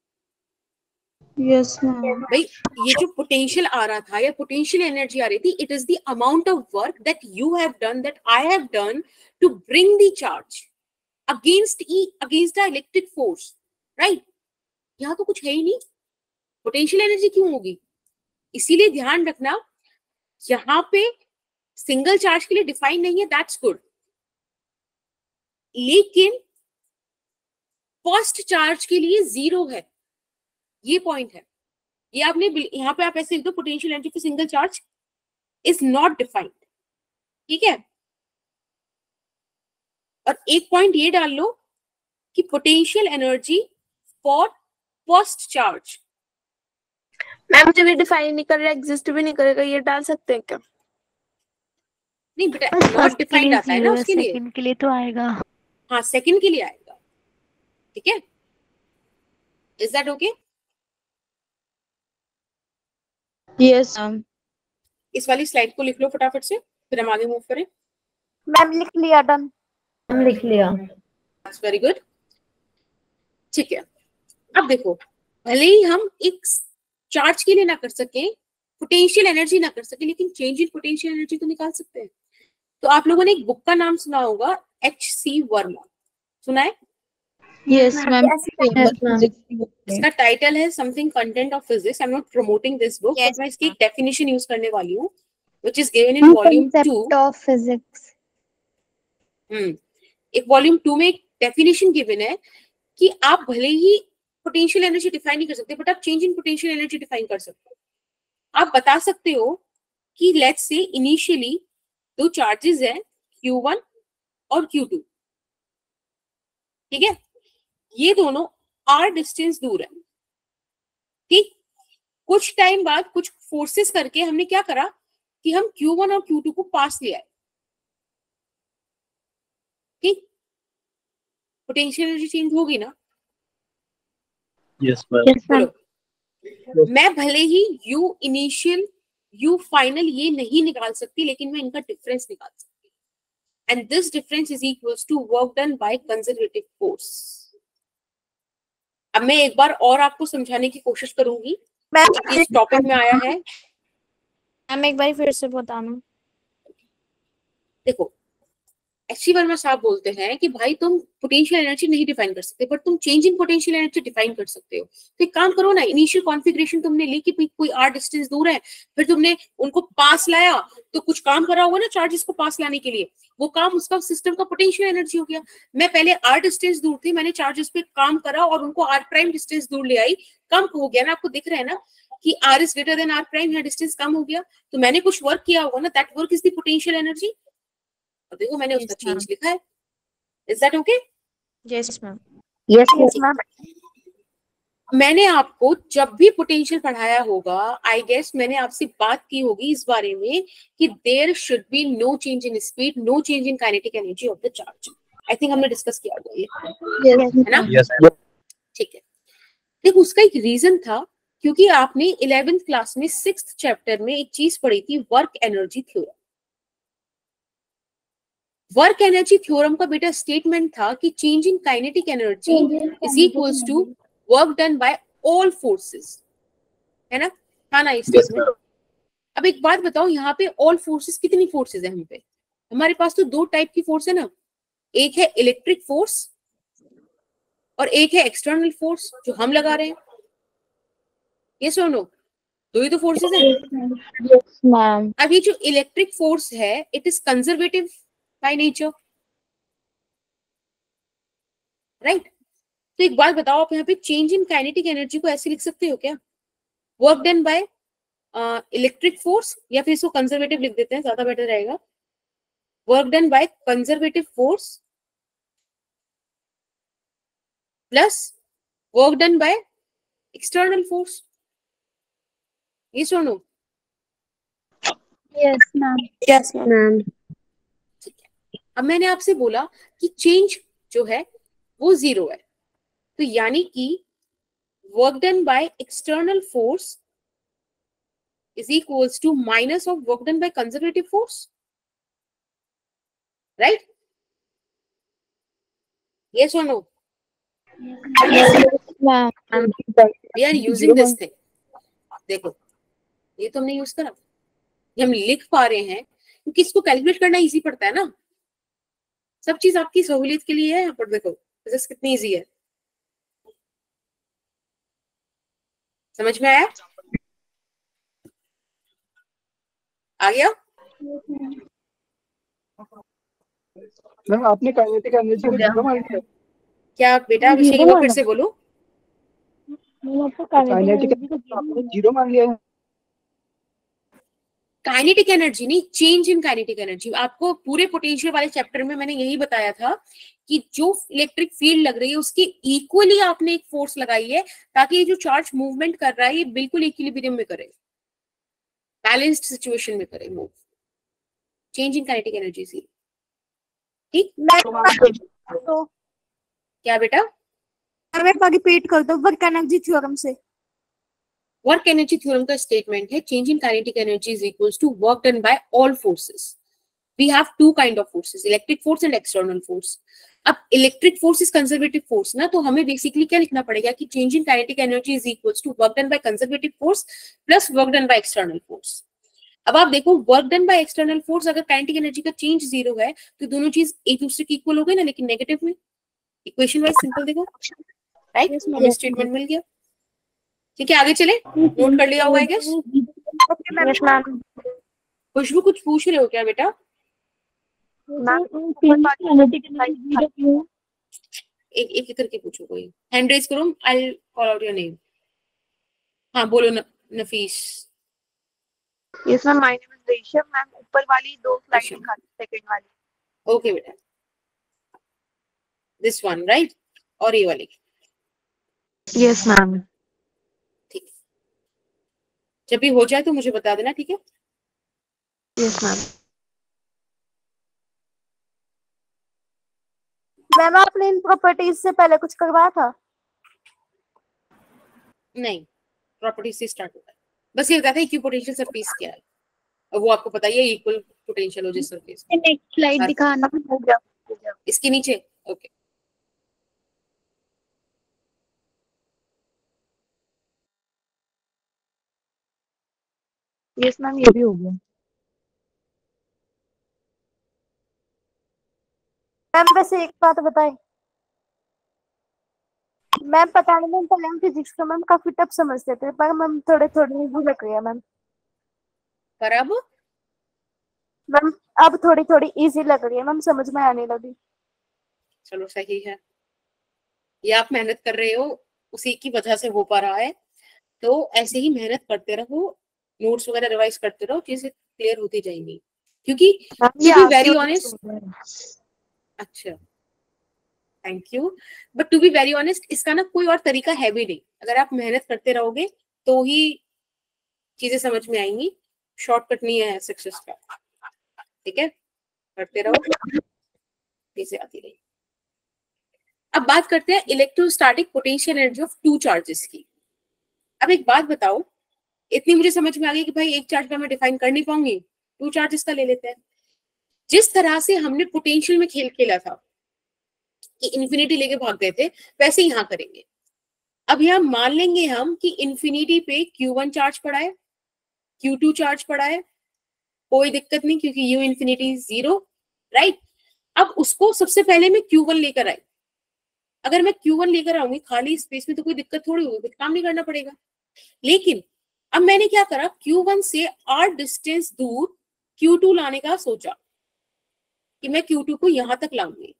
यस मैम। भाई, ये जो पोटेंशियल आ रहा था या पोटेंशियल एनर्जी आ रही थी, it is the amount of work that you have done, that I have done to bring the charge against e against the electric force, right? यहाँ तो कुछ है ही नहीं, पोटेंशियल एनर्जी क्यों होगी? इसीलिए ध्यान रखना, यहाँ पे सिंगल चार्ज के लिए डिफाइन नहीं है, दैट्स गुड, लेकिन फर्स्ट चार्ज के लिए जीरो है, ये पॉइंट है। ये आपने यहाँ पे आप ऐसे लिख दो, potential energy for single charge is not defined, ठीक है? और एक पॉइंट ये डाल लो कि potential energy for first charge. Ma'am जब ये डिफाइन नहीं कर रहा, एग्जिस्ट भी नहीं करेगा, ये डाल सकते हैं क्या? नहीं बेटा, बस नॉट फर्स्ट के डिफाइंड लिए आता है ना जीरो है, उसके लिए। सेकंड के लिए तो आएगा। हाँ, सेकंड के लिए आएगा, ठीक है। Is that okay? Yes ma'am. इस वाली स्लाइड को लिख लो फटाफट से, फिर हम आगे मूव करें। मैम लिख लिया, डन। हम लिख लिया। वेरी गुड, ठीक है। अब देखो, भले ही हम एक चार्ज के लिए ना कर सके, पोटेंशियल एनर्जी ना कर सके, लेकिन चेंज इन पोटेंशियल एनर्जी तो निकाल सकते हैं। तो आप लोगों ने एक बुक का नाम सुना होगा, एच सी वर्मा, सुना है? Yes ma'am. इसका टाइटल है something content of physics. I am not promoting this book, but मैं इसकी एक डेफिनेशन यूज करने वाली हूँ, which is given in volume two of physics. Hmm एक वॉल्यूम टू में एक डेफिनेशन गिवन है कि आप भले ही पोटेंशियल एनर्जी डिफाइन नहीं कर सकते, बट आप change in potential energy define कर सकते हो। आप बता सकते हो कि लेट्स से इनिशियली दो चार्जेस है क्यू वन और क्यू टू, ठीक है। ये दोनों आर डिस्टेंस दूर है, ठीक। कुछ टाइम बाद कुछ फोर्सेस करके हमने क्या करा कि हम क्यू वन और क्यू टू को पास ले आए, ठीक। पोटेंशियल एनर्जी चेंज होगी ना? Yes ma'am. बोलो, मैं भले ही यू इनिशियल यू फाइनल ये नहीं निकाल सकती, लेकिन मैं इनका डिफरेंस निकाल सकती हूँ। And this difference is equals to work done by conservative force. अब मैं एक बार और आपको समझाने की कोशिश करूंगी, इस टॉपिक में आया है। मैम एक बार फिर से बताना। देखो, एच सी वर्मा साहब बोलते हैं कि भाई तुम पोटेंशियल एनर्जी नहीं डिफाइन कर सकते, बट तुम change in potential energy define कर सकते हो। तो एक काम करो ना, इनिशियल कॉन्फ़िगरेशन तुमने ली कि कोई आर डिस्टेंस दूर है, फिर तुमने उनको पास लाया, तो कुछ काम करा होगा ना चार्जेस को पास लाने के लिए, वो काम उसका सिस्टम का पोटेंशियल एनर्जी हो गया। मैं पहले आर डिस्टेंस दूर थी, मैंने चार्जेस पे काम करा और उनको आर प्राइम डिस्टेंस दूर ले आई, कम हो गया ना। आपको दिख रहा है ना कि R is greater than R prime, या डिस्टेंस कम हो गया, तो मैंने कुछ वर्क किया होगा ना, that work is the potential energy. और देखो मैंने उसका चेंज लिखा है। Is that okay? Yes ma'am. Yes ma'am. मैंने आपको जब भी पोटेंशियल पढ़ाया होगा, आई गेस मैंने आपसे बात की होगी इस बारे में कि there should be no change in speed, no change in kinetic energy of the charge. I think हमने डिस्कस किया होगा ये, है ना? यस ठीक है। देखो, उसका एक रीजन था, क्योंकि आपने इलेवेंथ क्लास में सिक्स्थ चैप्टर में एक चीज पढ़ी थी, work energy theorem. Work energy theorem का बेटा स्टेटमेंट था कि change in kinetic energy is equals to work done by all forces, है ना? था ना इस यस स्टेटमेंट? अब एक बात बताओ, यहाँ पे ऑल फोर्सेस, कितनी फोर्सेस है हम पे? हमारे पास तो दो टाइप की फोर्स है ना, एक है इलेक्ट्रिक फोर्स और एक है एक्सटर्नल फोर्स जो हम लगा रहे हैं। ये सुनो, दो ही तो फोर्सेस हैं। Yes ma'am. अब ये जो इलेक्ट्रिक फोर्स है, it is conservative by nature, right? तो एक बात बताओ, आप यहाँ पे चेंज इन काइनेटिक एनर्जी को ऐसे लिख सकते हो क्या? Work done by electric force, या फिर इसको कंजर्वेटिव लिख देते हैं, ज्यादा बेटर रहेगा। Work done by conservative force plus work done by external force. ये सुनो, यस मैम। Yes ma'am. ठीक है। अब मैंने आपसे बोला कि चेंज जो है वो जीरो है, तो यानी कि work done by external force is equals to minus of work done by conservative force, right? Yes or no? Yes ma'am. We are using this thing. देखो, ये तो हमने यूज करा, ये हम लिख पा रहे हैं क्योंकि इसको कैलकुलेट करना इजी पड़ता है ना। सब चीज आपकी सहूलियत के लिए है। यहाँ पर देखो फिजिक्स कितनी इजी है, समझ में आया? आ गया? मैम आपने काइनेटिक एनर्जी को जीरो मान लिया? क्या बेटा अभिषेक, एक बार फिर से बोलो। काइनेटिक एनर्जी आपने जीरो मान लिया है? काइनेटिक एनर्जी नहीं, चेंज इन काइनेटिक एनर्जी। आपको पूरे पोटेंशियल वाले चैप्टर में मैंने यही बताया था कि जो इलेक्ट्रिक फील्ड लग रही है उसकी इक्वली आपने एक फोर्स लगाई है, ताकि ये जो चार्ज मूवमेंट कर रहा है ये बिल्कुल इक्विलिब्रियम में करे, बैलेंस्ड सिचुएशन में करे move. Change in kinetic energy zero. ठीक, तो क्या बेटा? मैं रिपीट कर दो वर्क एनर्जी थ्योरम से। वर्क एनर्जी थ्योरम का स्टेटमेंट है change in kinetic energy is equals to work done by all forces. We have two kind of forces, electric force and external force. अब electric force is conservative force ना, तो हमें बेसिकली क्या लिखना पड़ेगा कि change in kinetic energy is equals to work done by conservative force plus work done by external force. अब आप देखो work done by external force, अगर काइनेटिक एनर्जी का चेंज जीरो है तो दोनों चीज एक दूसरे के इक्वल हो गई ना, लेकिन नेगेटिव में। इक्वेशन वाइज सिंपल देखो, राइट? हमें स्टेटमेंट मिल गया। ठीक है, आगे चले। नोट कर लिया होगा आई गेस। खुशबू कुछ पूछ रहे हो क्या बेटा? एक एक करके पूछो, कोई हैंड रेज करो, I will call out your name. हाँ बोलो न, Nafees. Yes ma'am, my name is Resham ma'am. ऊपर वाली दो स्लाइड दिखा दो, सेकंड वाली। ओके बेटा, दिस वन राइट, और ये वाली। Yes ma'am. ठीक, जब भी हो जाए तो मुझे बता देना, ठीक है? Yes ma'am. मैम आपने इन प्रॉपर्टीज से पहले कुछ करवाया था? नहीं, प्रॉपर्टी से स्टार्ट होता है। बस ये बताता है इक्विपोटेंशियल सरफेस क्या है, और वो आपको पता ही है इक्वल पोटेंशियल हो जिस सरफेस। नेक्स्ट स्लाइड दिखाना। इसके नीचे ओके। यस मैम, ये भी हो गया। मैम वैसे एक बात बताएं, मैम पता नहीं मैम पहले हम फिजिक्स को मैम काफी टफ समझते थे, पर मैम थोड़े थोड़े इजी लग रही है मैम। पर अब मैम अब थोड़ी थोड़ी इजी लग रही है मैम, समझ में आने लगी। चलो सही है, ये आप मेहनत कर रहे हो उसी की वजह से हो पा रहा है। तो ऐसे ही मेहनत करते रहो, नोट्स वगैरह रिवाइज करते रहो, चीजें क्लियर होती जाएंगी। क्योंकि टू बी वेरी ऑनेस्ट, अच्छा thank you, but to be very honest इसका ना कोई और तरीका है भी नहीं। अगर आप मेहनत करते रहोगे तो ही चीजें समझ में आएंगी, शॉर्टकट नहीं है सक्सेस का। ठीक है, करते रहो, चीजें आती रहेंगी। अब बात करते हैं electrostatic potential energy of two charges की। अब एक बात बताओ, इतनी मुझे समझ में आ गई कि भाई एक चार्ज का मैं डिफाइन कर नहीं पाऊंगी, टू चार्जेस का ले लेते हैं। जिस तरह से हमने पोटेंशियल में खेल खेला था कि इन्फिनिटी लेके भाग गए थे, वैसे यहाँ करेंगे। अब यहाँ मान लेंगे हम कि इन्फिनिटी पे क्यू वन चार्ज पड़ा है, क्यू टू चार्ज पड़ा है, कोई दिक्कत नहीं क्योंकि यू इन्फिनिटी जीरो, राइट? अब उसको सबसे पहले मैं क्यू वन लेकर आई। अगर मैं क्यू वन लेकर आऊंगी खाली स्पेस में तो कोई दिक्कत थोड़ी होगी, कुछ काम नहीं करना पड़ेगा। लेकिन अब मैंने क्या करा, क्यू वन से आर डिस्टेंस दूर क्यू टू लाने का सोचा कि मैं क्यू टू को यहां तक लाऊंगी।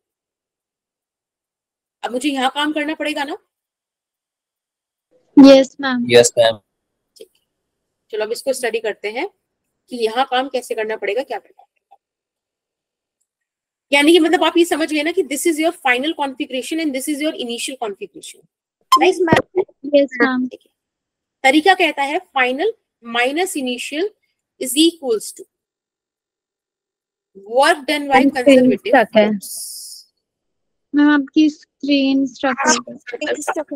अब मुझे यहाँ काम करना पड़ेगा ना? Yes ma'am. Yes ma'am. ठीक, चलो अब इसको स्टडी करते हैं कि यहाँ काम कैसे करना पड़ेगा, क्या करना पड़ेगा। यानी कि मतलब आप ये समझ गए ना कि this is your final configuration and this is your initial configuration, right? Yes ma'am. तरीका कहता है final minus initial is equals to work done by conservative force. Ma'am आपकी स्क्रीन स्ट्रक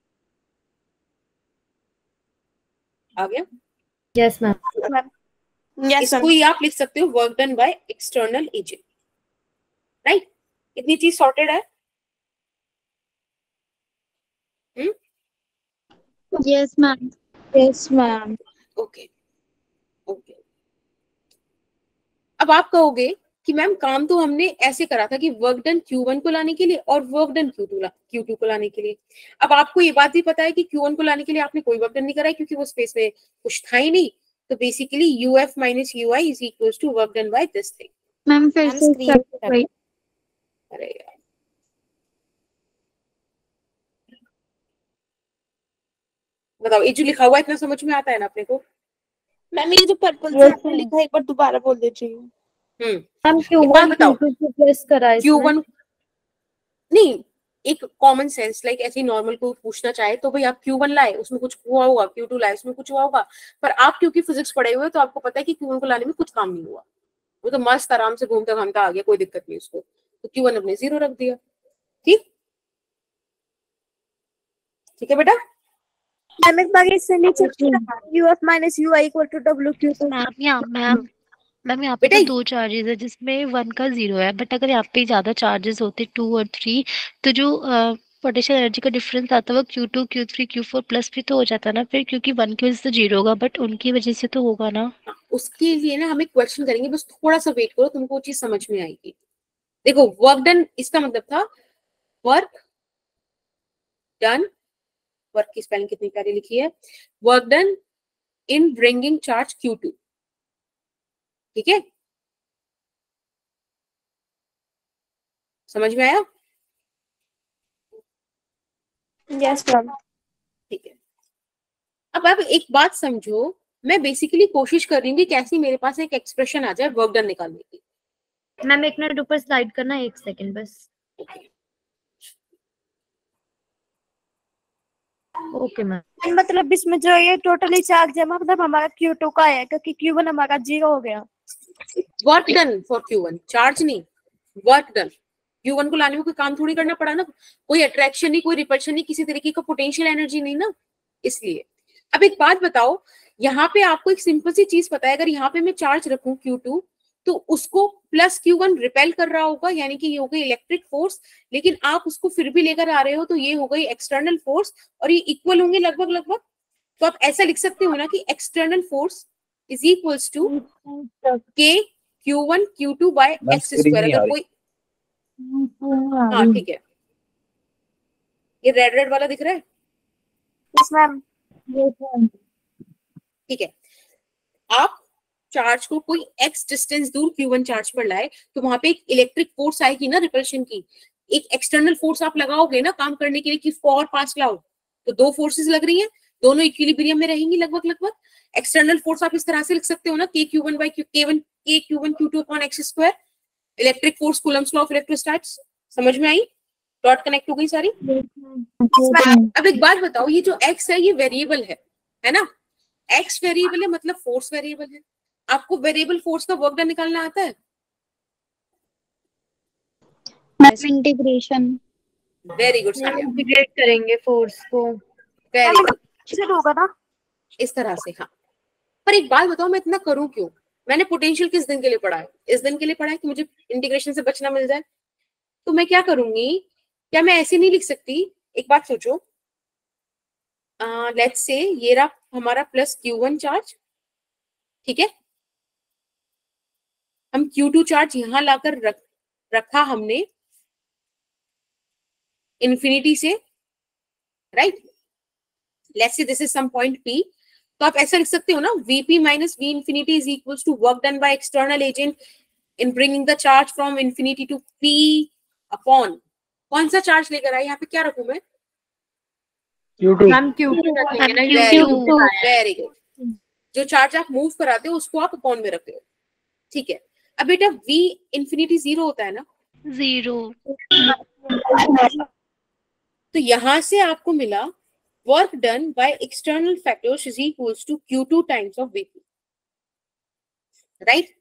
आ गया? Yes ma'am. इसको ही आप लिख सकते हो work done by external agent, right? इतनी चीज सॉर्टेड है। Hmm, yes ma'am. Yes ma'am. Okay okay. अब आप कहोगे कि मैम काम तो हमने ऐसे करा था कि वर्क डन क्यू वन को लाने के लिए और वर्क डन क्यू टू ला क्यू टू को लाने के लिए। अब आपको ये बात भी पता है कि क्यू वन को लाने के लिए आपने कोई वर्क डन नहीं करा है क्योंकि वो स्पेस में कुछ था ही नहीं। तो basically U F minus U I is equal to work done by this thing. Ma'am फिर से स्क्रीन। अरे यार, बताओ ये जो लिखा हुआ है इतना समझ में आता है ना अपने को? मैम ये जो पर्पल से आपने लिखा है एक बार दोबारा बोल दीजिए। Hmm, ma'am Q one Q two से प्रेस करा है क्यू वन नहीं, एक कॉमन सेंस लाइक ऐसे नॉर्मल को पूछना चाहे तो भाई आप क्यू वन लाए उसमें कुछ हुआ होगा, क्यू टू लाए उसमें कुछ हुआ होगा, पर आप क्योंकि फिजिक्स पढ़े हुए तो आपको पता है कि क्यू वन को लाने में कुछ काम नहीं हुआ। वो तो मस्त आराम से घूमता घामता आ गया, कोई दिक्कत नहीं उसको, तो क्यू वन अपने जीरो रख दिया। ठीक ठीक है बेटा। मैम एक बार इससे नीचे U F minus U I equal to W Q two. Ma'am यहाँ मैम मैम यहाँ पे बेटा तो दो चार्जेस है जिसमें वन का जीरो है, बट अगर यहाँ पे ज्यादा चार्जेस होते टू और थ्री तो जो पोटेंशियल एनर्जी का डिफरेंस आता है वो Q two Q three Q four plus भी तो हो जाता ना फिर, क्योंकि वन की वजह से जीरो होगा बट उनकी वजह से तो होगा ना। उसके लिए ना हम एक क्वेश्चन करेंगे, बस थोड़ा सा वेट करो, तुमको वो चीज समझ में आएगी। देखो वर्क डन इसका मतलब था वर्क डन, वर्क की स्पेलिंग कितनी प्यारी लिखी है, work done in bringing charge Q two. ठीक है, समझ में आया? Yes ma'am. ठीक है, अब अब एक बात समझो, मैं बेसिकली कोशिश कर रही हूँ कि कैसी मेरे पास एक एक्सप्रेशन आ जाए वर्क डन निकालने की। मैम एक मिनट ऊपर स्लाइड करना, एक सेकंड बस। Okay ma'am. मतलब इसमें जो ये टोटली चार्ज है मतलब हमारा क्यू टू का है, क्योंकि क्यू वन हमारा जीरो हो गया। Work done for Q one, charge नहीं, वर्क डन। क्यू वन को लाने में कोई काम थोड़ी करना पड़ा ना, कोई अट्रैक्शन नहीं, कोई रिपल्शन नहीं, किसी तरीके का पोटेंशियल एनर्जी नहीं ना, इसलिए। अब एक बात बताओ, यहाँ पे आपको एक सिंपल सी चीज पता है, अगर यहाँ पे मैं चार्ज रखूं क्यू टू तो उसको प्लस क्यू वन रिपेल कर रहा होगा, यानी कि ये हो गई इलेक्ट्रिक फोर्स, लेकिन आप उसको फिर भी लेकर आ रहे हो तो ये हो गई एक्सटर्नल फोर्स, और ये इक्वल होंगे लगभग लगभग। तो आप ऐसा लिख सकते हो ना कि external force is equals to K Q one Q two by X square. अगर कोई, हाँ ठीक है, ये रेड रेड वाला दिख रहा है? Yes ma'am. ठीक है, आप चार्ज को कोई एक्स डिस्टेंस दूर क्यू वन चार्ज पर लाए तो वहां पे एक इलेक्ट्रिक फोर्स आएगी ना रिपल्शन की, एक एक्सटर्नल फोर्स आप लगाओगे ना काम करने के लिए कि इसको और पास लाओ, तो दो फोर्सेस लग रही हैं, दोनों इक्विलिब्रियम में रहेंगी लगभग लगभग। एक्सटर्नल फोर्स आप इस तरह से लिख सकते हो ना, के Q one by K one K Q one Q two upon X square, electric force Coulomb's law of electrostatics. समझ में आई? डॉट कनेक्ट हो गई सारी? अब एक बात बताओ, ये जो एक्स है ये वेरिएबल है, है ना? एक्स वेरिएबल है मतलब फोर्स वेरिएबल है। आपको वेरिएबल फोर्स का वर्क डन निकालना आता है? Integration. Very good Sania, integrate करेंगे फोर्स को। वेरी गुड, से होगा ना इस तरह से। हाँ, पर एक बात बताओ, मैं इतना करूं क्यों? मैंने पोटेंशियल किस दिन के लिए पढ़ा है? इस दिन के लिए पढ़ा है कि मुझे इंटीग्रेशन से बचना मिल जाए। तो मैं क्या करूंगी, क्या मैं ऐसे नहीं लिख सकती? एक बात सोचो, लेट्स से ये रहा हमारा प्लस क्यू वन चार्ज, ठीक है, हम क्यू टू चार्ज यहां लाकर रख रखा हमने इन्फिनिटी से, right? Let's say this is some point P, तो आप ऐसा लिख सकते हो ना, VP minus V infinity is equals to work done by external agent in bringing the charge from infinity to P upon, कौन सा चार्ज लेकर आए? यहाँ पे क्या रखूं मैं? Q two. Ma'am Q two रखेंगे ना, वेरी गुड, जो चार्ज आप मूव कराते हो उसको आप अपॉन में रखते हो, ठीक है। अब बेटा v इंफिनिटी जीरो होता है ना? जीरो। तो यहां से आपको मिला work done by external factors is equals to Q two times of VP, right?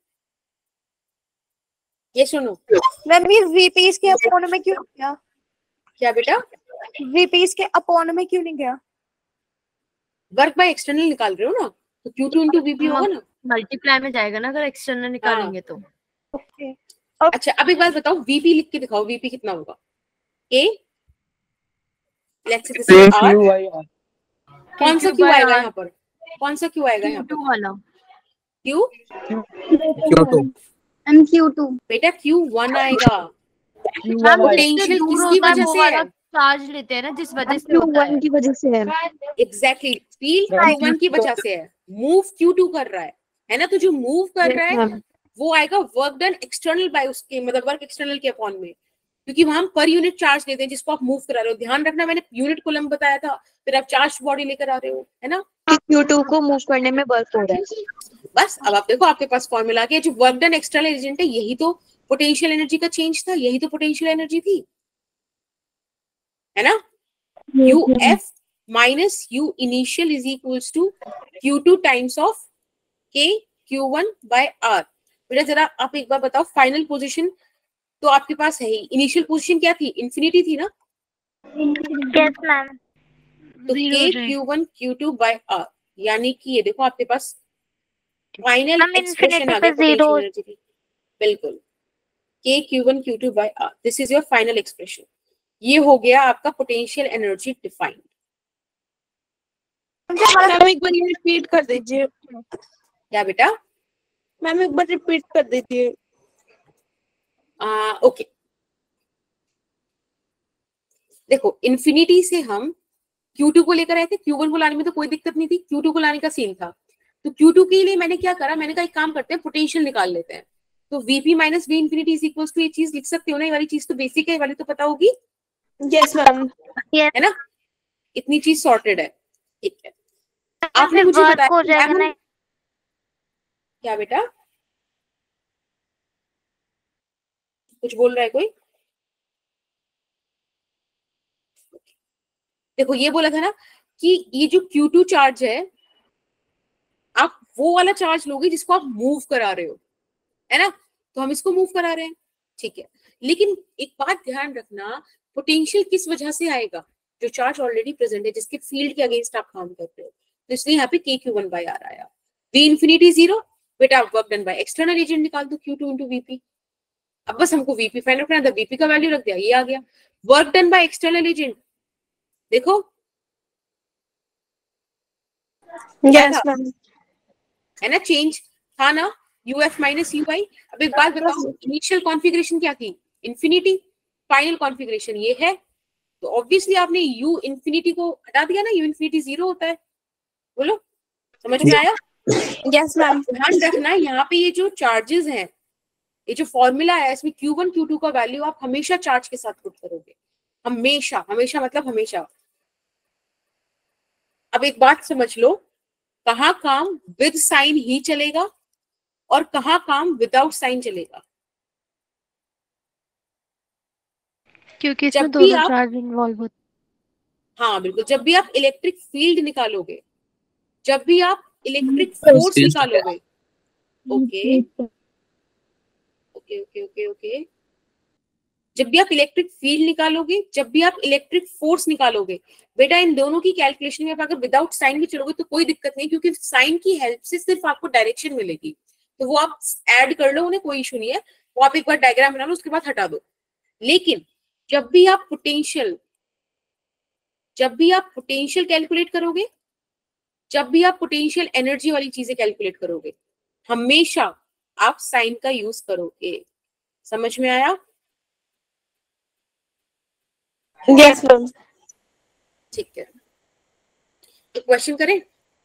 ये सुनो मैम, ये वीपी के अपॉन में क्यों गया? क्या बेटा? वीपी के अपॉन में क्यों नहीं गया? वर्क बाय एक्सटर्नल निकाल रहे हो ना, तो क्यू टू इंटू वीपी होगा ना, मल्टीप्लाई में जाएगा ना अगर एक्सटर्नल निकालेंगे तो। ओके। अच्छा अब एक बात बताओ, वीपी लिख के दिखाओ, वीपी कितना होगा? Uh let's say this is R, कौन सा क्यू आएगा यहाँ पर? कौन सा क्यू आएगा यहाँ पर? वाला Q Q two. Um Q two. बेटा क्यू वन आएगा। पोटेंशियल किसकी वजह से है? चार्ज लेते हैं ना, जिस वजह से क्यू होता है। वन की वजह से है। एग्जैक्टली, फील्ड क्यू वन की वजह से है, मूव क्यू टू कर रहा है, है ना? तो जो मूव कर रहा है वो आएगा वर्क डन एक्सटर्नल बाय उसके, मतलब वर्क एक्सटर्नल के अपॉन में, क्योंकि वहां पर यूनिट चार्ज लेते हैं जिसको आप मूव करा रहे हो। ध्यान रखना, मैंने यूनिट कूलम बताया था, फिर आप चार्ज बॉडी लेकर आ रहे हो, है ना? क्यू टू को मूव करने में वर्क हो रहा है। बस अब आप देखो, आपके पास फॉर्मूला के जो वर्क डन एक्सटर्नल एजेंट है, यही तो पोटेंशियल एनर्जी का चेंज था, यही तो पोटेंशियल एनर्जी थी, है ना? U F minus U initial is equals to Q two times of K Q one by R, बेटा जरा आप एक बार बताओ, फाइनल पोजीशन तो आपके पास है ही, इनिशियल पोजीशन क्या थी, इन्फिनिटी थी ना? यस मैम, तो K Q one Q two by R, यानी कि ये देखो आपके पास फाइनल एक्सप्रेशन आ गया पोटेंशियल एनर्जी की। बिल्कुल, K Q one Q two by R, this is your final expression. ये हो गया आपका पोटेंशियल एनर्जी डिफाइंड। मैम एक बार ये रिपीट कर दीजिए। क्या बेटा? मैम एक बार रिपीट कर दीजिए। ओके, देखो इन्फिनिटी से हम क्यू टू को लेकर आए थे, क्यू वन को लाने में तो कोई दिक्कत नहीं थी, क्यू टू को लाने का सीन था। तो क्यू टू के लिए मैंने क्या करा, मैंने कहा एक काम करते हैं, पोटेंशियल निकाल लेते हैं। तो VP minus V infinity is equals to, ये चीज लिख सकते हो ना, ये वाली चीज तो बेसिक है, ये वाली तो पता होगी। यस मैम, है ना, इतनी चीज सॉर्टेड है। ठीक है, आपने मुझे बताया क्या बेटा? कुछ बोल रहा है कोई? देखो ये बोला था ना कि ये जो क्यू टू चार्ज है, आप वो वाला चार्ज लोगे जिसको आप मूव करा रहे हो, है ना? तो हम इसको मूव करा रहे हैं, ठीक है। लेकिन एक बात ध्यान रखना, पोटेंशियल किस वजह से आएगा? जो चार्ज ऑलरेडी प्रेजेंट है, जिसके फील्ड के अगेंस्ट आप काम कर रहे हो। तो इसलिए यहाँ पे K Q one by R आया। वी इन्फिनिटी जीरो, बेटा work done by external agent निकाल दो, क्यू टू इंटू वीपी। अब बस हमको वीपी फाइंड करना था, वीपी का वैल्यू रख दिया, ये आ गया। Work done by external agent, देखो यस मैम, है ना, चेंज था ना, U F minus U I. अब एक बात बताओ, इनिशियल कॉन्फ़िगरेशन क्या थी? इन्फिनिटी। फाइनल कॉन्फ़िगरेशन ये है, तो ऑब्वियसली आपने यू इन्फिनिटी को हटा दिया ना, यू इन्फिनिटी जीरो होता है। बोलो, समझ में आया? Yes ma'am. ध्यान रखना यहाँ पे ये जो चार्जेस हैं, ये जो फॉर्मूला है, इसमें क्यू वन क्यू टू का वैल्यू आप हमेशा चार्ज के साथ पुट करोगे, हमेशा। हमेशा मतलब हमेशा। अब एक बात समझ लो, कहाँ काम विद साइन ही चलेगा और कहाँ काम विदाउट साइन चलेगा। क्योंकि इसमें दोनों चार्ज इन्वॉल्व होते। हाँ बिल्कुल, जब भी आप इलेक्ट्रिक फील्ड निकालोगे, जब भी आप इलेक्ट्रिक फोर्स निकालोगे, okay okay okay okay okay जब भी आप इलेक्ट्रिक फील्ड निकालोगे, जब भी आप इलेक्ट्रिक फोर्स निकालोगे, बेटा इन दोनों की कैलकुलेशन में आप अगर विदाउट साइन भी चलोगे तो कोई दिक्कत नहीं, क्योंकि साइन की हेल्प से सिर्फ आपको डायरेक्शन मिलेगी। तो वो आप ऐड कर लो, उन्हें कोई इशू नहीं है, वो आप एक बार डायग्राम बना लो, उसके बाद हटा दो। लेकिन जब भी आप पोटेंशियल जब भी आप पोटेंशियल कैलकुलेट करोगे, जब भी आप पोटेंशियल एनर्जी वाली चीजें कैलकुलेट करोगे, हमेशा आप साइन का यूज करोगे। समझ में आया? Yes ma'am. ठीक है, तो क्वेश्चन करें।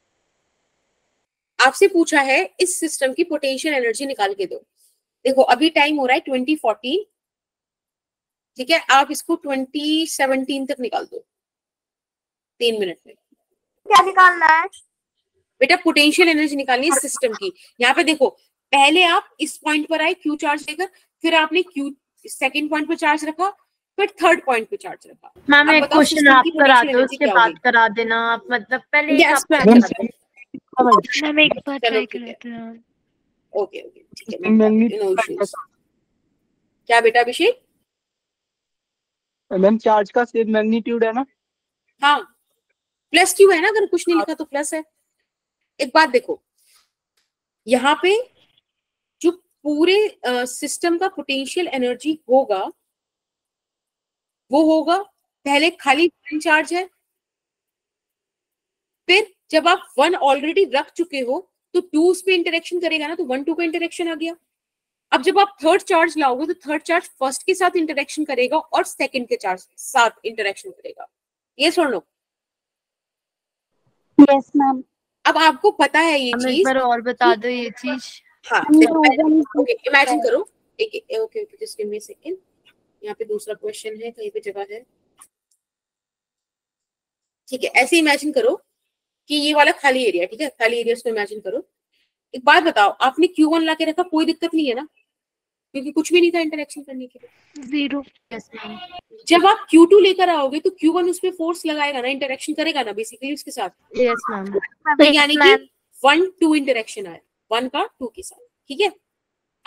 आपसे पूछा है इस सिस्टम की पोटेंशियल एनर्जी निकाल के दो। देखो अभी टाइम हो रहा है ट्वेंटी फोर्टीन, ठीक है, आप इसको ट्वेंटी सेवनटीन तक निकाल दो तीन मिनट में। क्या निकालना है बेटा? पोटेंशियल एनर्जी निकालनी है सिस्टम की। यहाँ पे देखो, पहले आप इस पॉइंट पर आए क्यू चार्ज लेकर, फिर आपने क्यू सेकंड पॉइंट पर चार्ज रखा, फिर थर्ड पॉइंट पे चार्ज रखा। मैम एक क्वेश्चन आप करा दो, उसके बाद करा देना आप, मतलब पहले यस मैम। मैम एक बार ट्राई कराते हैं। ओके ओके ठीक है, नो इश्यूज। क्या बेटा अभिषेक? मैम चार्ज का सेम मैग्नीट्यूड है ना? हाँ, प्लस क्यू है ना, अगर कुछ नहीं लिखा तो प्लस है। एक बात देखो, यहाँ पे जो पूरे सिस्टम uh, का पोटेंशियल एनर्जी होगा, वो होगा पहले खाली चार्ज है, फिर जब आप वन ऑलरेडी रख चुके हो तो टू उस पे इंटरेक्शन करेगा ना, तो वन टू का इंटरेक्शन आ गया। अब जब आप थर्ड चार्ज लाओगे तो थर्ड चार्ज फर्स्ट के साथ इंटरेक्शन करेगा और सेकंड के चार्ज साथ इंटरेक्शन करेगा। ये सुन लो। Yes ma'am. अब आपको पता है ये चीज, एक बार और बता दो ये चीज। हाँ इमेजिन करो, एक okay okay just give me a second. यहाँ पे दूसरा क्वेश्चन है, कहीं पे जगह है, ठीक है। ऐसे इमेजिन करो कि ये वाला खाली एरिया, ठीक है, खाली एरिया को इमेजिन करो। एक बात बताओ, आपने क्यू वन ला के रखा, कोई दिक्कत नहीं है ना, क्योंकि कुछ भी नहीं था इंटरेक्शन करने के लिए, जीरो। Yes ma'am. जब आप क्यू टू लेकर आओगे तो क्यू वन उस पे फोर्स लगाएगा ना, इंटरेक्शन करेगा ना बेसिकली उसके साथ। Yes ma'am. तो यानी कि वन टू इंटरेक्शन आया, वन का टू के साथ, ठीक है।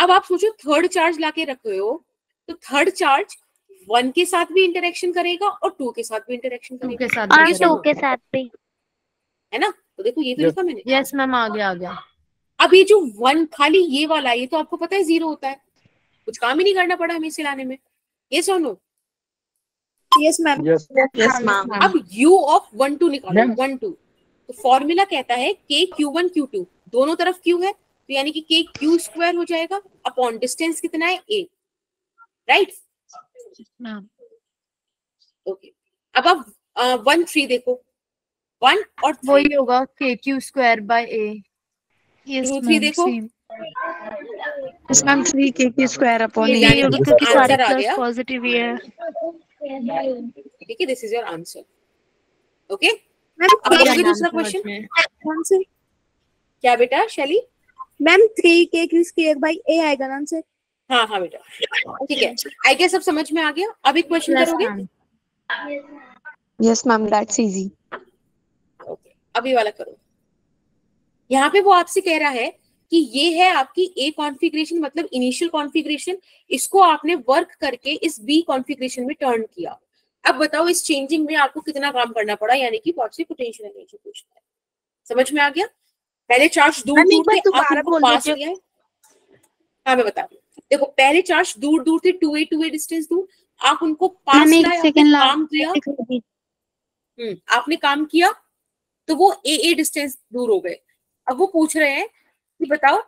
अब आप सोचो थर्ड चार्ज लाके रख रहे हो, तो थर्ड चार्ज वन के साथ भी इंटरेक्शन करेगा और टू के साथ भी इंटरेक्शन टू करेगा, के साथ और भी टू करेगा। के साथ भी। है ना। तो देखो ये तो लिखा मैंने। यस मैम, आ गया आ गया। अब ये जो वन खाली ये वाला, ये तो आपको पता है जीरो होता है, कुछ काम ही नहीं करना पड़ा हमें इसे लाने में। ये सुनो, yes ma'am. Yes yes ma'am. अब u ऑफ वन टू निकालो, मैम। One two. तो फॉर्मूला कहता है k Q one Q two, दोनों तरफ q है, तो यानी कि k क्यू स्क्वायर हो जाएगा अपॉन डिस्टेंस कितना है a, राइट। मैम ओके, अब आप वन थ्री देखो, वन और वही होगा K Q square by A. Yes two three ma'am देखो, same. Yes ma'am three K की स्क्वायर अपॉन ये ए। यानी होगा कि क्योंकि सारे आंसर आ प्लस गया। पॉजिटिव ही है। ठीक है, this is your answer. Okay, ma'am अब आ गया करोगे मैम दूसरा समझ क्वेश्चन। में। कौन से? क्या बेटा Shaili? Ma'am three K Q square by A आएगा ना आंसर। हाँ हाँ बेटा, ठीक है, आई गेस सब समझ में आ गया। अब एक क्वेश्चन यस करोगे। Ma'am. Yes ma'am that's easy. Okay, अभी वाला करो। यहाँ पे वो आपसे कह रहा है कि ये है आपकी ए कॉन्फ़िगरेशन, मतलब इनिशियल कॉन्फ़िगरेशन, इसको आपने वर्क करके इस बी कॉन्फ़िगरेशन में टर्न किया। अब बताओ इस चेंजिंग में आपको कितना काम करना पड़ा, यानी कि बहुत सी पोटेंशियल एनर्जी पूछता है। समझ में आ गया? पहले चार्ज दूर दूर थे, आप उनको पास किया है। हाँ मैं बता दूं, देखो पहले चार्ज दूर दूर थे, two A two A distance दूर, आप उनको पास मैम एक लाए, आपने सेकंड काम किया। हम्म, आपने काम किया तो वो ए ए डिस्टेंस दूर हो गए। अब वो पूछ रहे हैं कि बताओ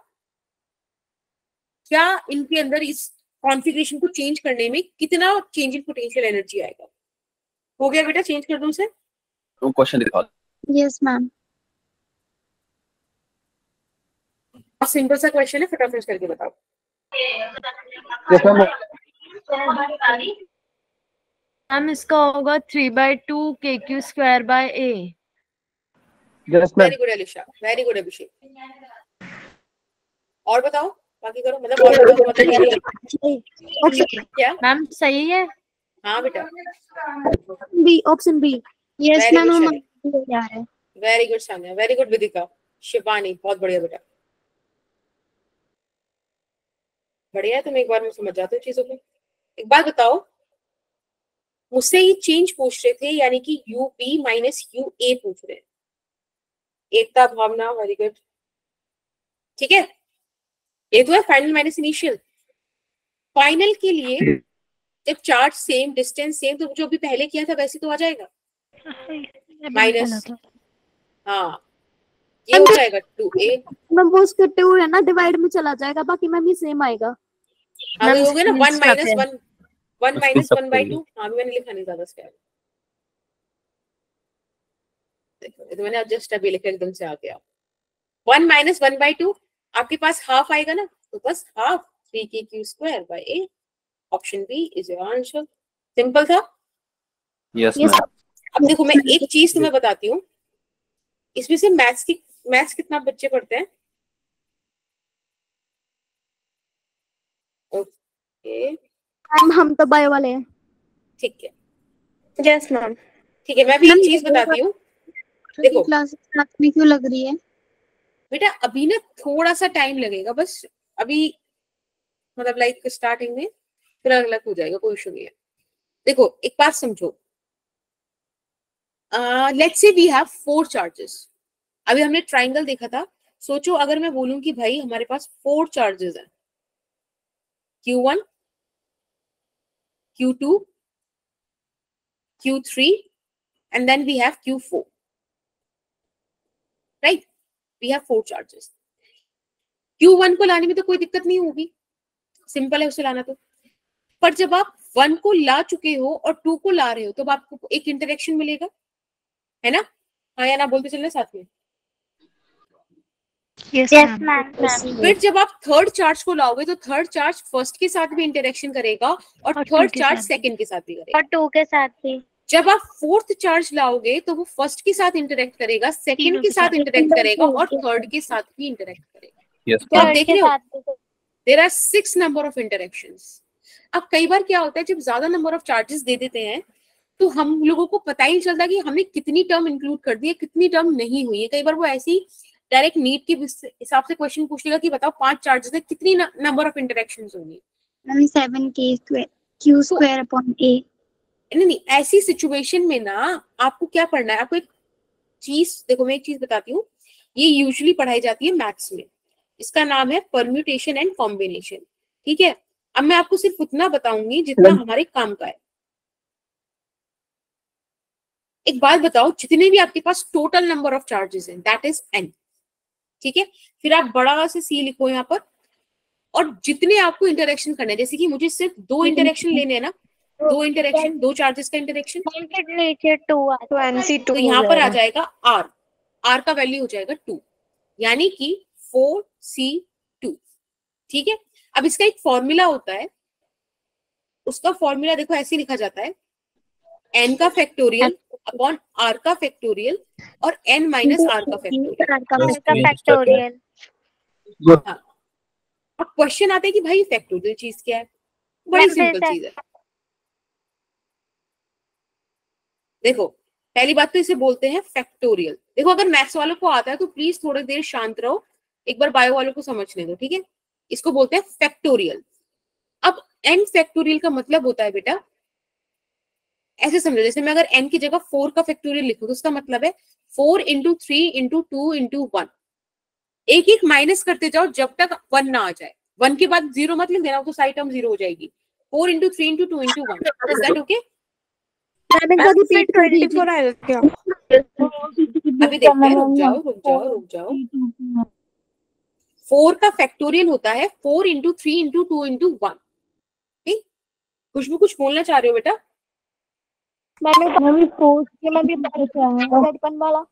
क्या इनके अंदर इस कॉन्फ़िगरेशन को चेंज करने में कितना चेंज इन पोटेंशियल एनर्जी आएगा। हो गया बेटा, चेंज कर दूं उसे। तुम क्वेश्चन दिखा। Yes ma'am. सिंपल सा क्वेश्चन है, फटाफट करके बताओ। Yes ma'am. मैम इसका होगा three by two K Q square by A. Yes ma'am. Very good Alisha, very good Abhishek. और बताओ, बाकी करो, मतलब और बताओ, मतलब क्या? मैम सही है। हाँ बेटा, B, option B. Yes Very ma'am good, हम Shani. जा रहे हैं। Very good Sanya, very good Vidika, Shivani, बहुत बढ़िया बेटा, बढ़िया है। तुम एक बार में समझ जाते हो चीजों को। एक बात बताओ, मुझसे ये चेंज पूछ रहे थे, यानी कि U B minus U A पूछ रहे हैं। एकता भावना, वेरी गुड, ठीक है। ये तो है फाइनल माइनस इनिशियल। फाइनल के लिए जब चार्ज सेम, डिस्टेंस सेम, तो जो भी पहले किया था वैसे तो आ जाएगा माइनस। हाँ, ये हो जाएगा टू ए। मैम वो उसके टू है ना, डिवाइड में चला जाएगा, बाकी मैम ये सेम आएगा। हाँ हो गया ना, वन इसका माइनस है। वन, वन उसके माइनस सब वन बाई करिए। टू। हाँ मैंने लिखा नहीं ज्यादा स्क्वायर, देखो ये तो मैंने जस्ट अभी लिखा, एकदम से आ गया। One minus one by two, आपके पास हाफ आएगा ना, तो बस half three K Q square by A. Option B is your answer. Simple था। Yes Yes. मैम। अब देखो मैं एक चीज तुम्हें बताती हूँ, इसमें से मैथ्स की, मैथ्स कितना बच्चे पढ़ते हैं? ओके मैम हम तो बायो वाले हैं। ठीक है, यस मैम। ठीक है, मैं भी मैम, एक चीज बताती हूँ। देखो क्लासेस रात में क्यों लग रही है? बेटा अभी ना थोड़ा सा टाइम लगेगा बस, अभी मतलब लाइक स्टार्टिंग में, फिर अलग हो जाएगा, कोई इशू नहीं है। देखो एक बात समझो, let's say we have four charges. अभी हमने ट्राइंगल देखा था, सोचो अगर मैं बोलूं कि भाई हमारे पास फोर चार्जेस हैं, Q one, Q two, Q three and then we have Q four, right. We have four charges. Q one को लाने में तो कोई दिक्कत नहीं होगी, सिंपल है उसे लाना तो। पर जब आप वन को ला चुके हो और टू को ला रहे हो, तो आपको एक इंटरेक्शन मिलेगा, है ना? हाँ या ना बोलते चलना साथ में। Yes ma'am. फिर जब आप थर्ड चार्ज को लाओगे, तो थर्ड चार्ज फर्स्ट के साथ भी इंटरेक्शन करेगा और और two थर्ड के चार्ज साथ भी। सेकंड के साथ भी करेगा। और टू के साथ भी। जब आप फोर्थ चार्ज लाओगे, तो वो फर्स्ट के साथ इंटरेक्ट करेगा, सेकंड तीनों के के साथ साथ। इंटरेक्ट करेगा और थर्ड के साथ भी इंटरेक्ट करेगा। यस तो आप थर्ड देख के रहे हो, साथ भी। There are six number of interactions. अब कई बार क्या होता है, जब ज्यादा नंबर ऑफ चार्जेस दे देते हैं, तो हम लोगों को पता ही नहीं चलता कि हमने कितनी टर्म इंक्लूड कर दी है, कितनी टर्म नहीं हुई है। कई बार वो ऐसी डायरेक्ट नीट के हिसाब से क्वेश्चन पूछेगा कि बताओ पांच चार्जेस है, कितनी नंबर ऑफ इंटरेक्शंस होंगी? Ma'am seven K square Q square upon A. नहीं नहीं, ऐसी सिचुएशन में ना आपको क्या पढ़ना है, आपको एक चीज, देखो मैं एक चीज बताती हूँ, ये यूजुअली पढ़ाई जाती है मैथ्स में, इसका नाम है परम्यूटेशन एंड कॉम्बिनेशन, ठीक है? अब मैं आपको सिर्फ उतना बताऊंगी जितना हमारे काम का है। एक बात बताओ, जितने भी आपके पास टोटल नंबर ऑफ चार्जेस हैं दैट इज एन, ठीक है? फिर आप बड़ा से सी लिखो यहाँ पर, और जितने आपको इंटरेक्शन करने हैं, जैसे कि मुझे सिर्फ दो इंटरेक्शन लेने हैं ना, दो इंटरेक्शन, दो चार्जेस का इंटरेक्शन, तो यहाँ पर आ जाएगा आर, आर का वैल्यू हो जाएगा टू, यानी कि फोर सी टू, ठीक है? अब इसका एक फॉर्मूला होता है, उसका फॉर्मूला देखो ऐसे लिखा जाता है, एन का फैक्टोरियल अपॉन आर का फैक्टोरियल और एन माइनस आर का फैक्टोरियल। अब क्वेश्चन आते हैं कि भाई फैक्टोरियल चीज क्या है? बड़ी सिंपल चीज है। देखो पहली बात तो इसे बोलते हैं फैक्टोरियल। देखो अगर मैथ्स वालों को आता है तो प्लीज थोड़ी देर शांत रहो, एक बार बायो वालों को समझने दो, ठीक है? इसको बोलते हैं फैक्टोरियल। अब एन फैक्टोरियल का मतलब होता है बेटा, ऐसे समझो, जैसे मैं अगर n की जगह फोर का फैक्टोरियल लिखूं तो उसका मतलब है four into three into two into one, एक एक माइनस करते जाओ जब तक वन ना आ जाए, वन के बाद जीरो मत लिख देना, तो साइड टर्म जीरो हो जाएगी। Four into three into two into one, is that okay? अभी देखते हैं, रुक जाओ रुक जाओ रुक जाओ। फोर का फैक्टोरियल होता है four into three into two into one. ठीक, खुशबू कुछ बोलना चाह रहे हो बेटा? वाला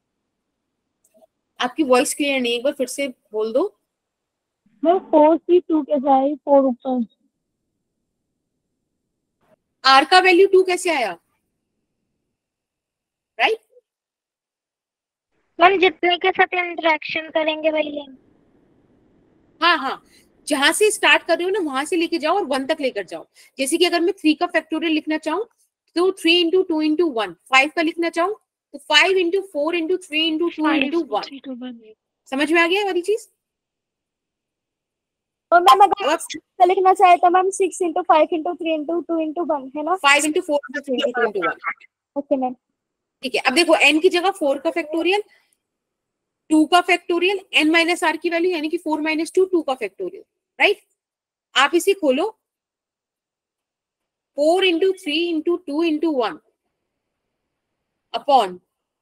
आपकी वॉइस क्लियर नहीं, एक बार फिर से बोल दो। फोर सी टू कैसे आई? फोर ऊपर, आर का वैल्यू टू कैसे आया? राइट, मैम जितने के साथ इंटरेक्शन करेंगे वही लेंगे। हाँ हाँ, जहां से स्टार्ट कर रहे हो ना वहां से लेके जाओ और वन तक लेकर जाओ। जैसे कि अगर मैं थ्री का फैक्टोरियल लिखना चाहूँ तो three into two into one, five का लिखना चाहूँ तो five into four into three into two into one. समझ में आ गया वाली चीज? और मैम अगर आप लिखना चाहे तो ma'am six into five into three into two into one, है ना? Five into four into three into two into one. Okay ma'am, ठीक है। अब देखो n की जगह फोर का फैक्टोरियल, टू का फैक्टोरियल, n माइनस आर की वैल्यू यानी कि फोर माइनस टू, टू का फैक्टोरियल, राइट? आप इसे खोलो, four into three into two into one upon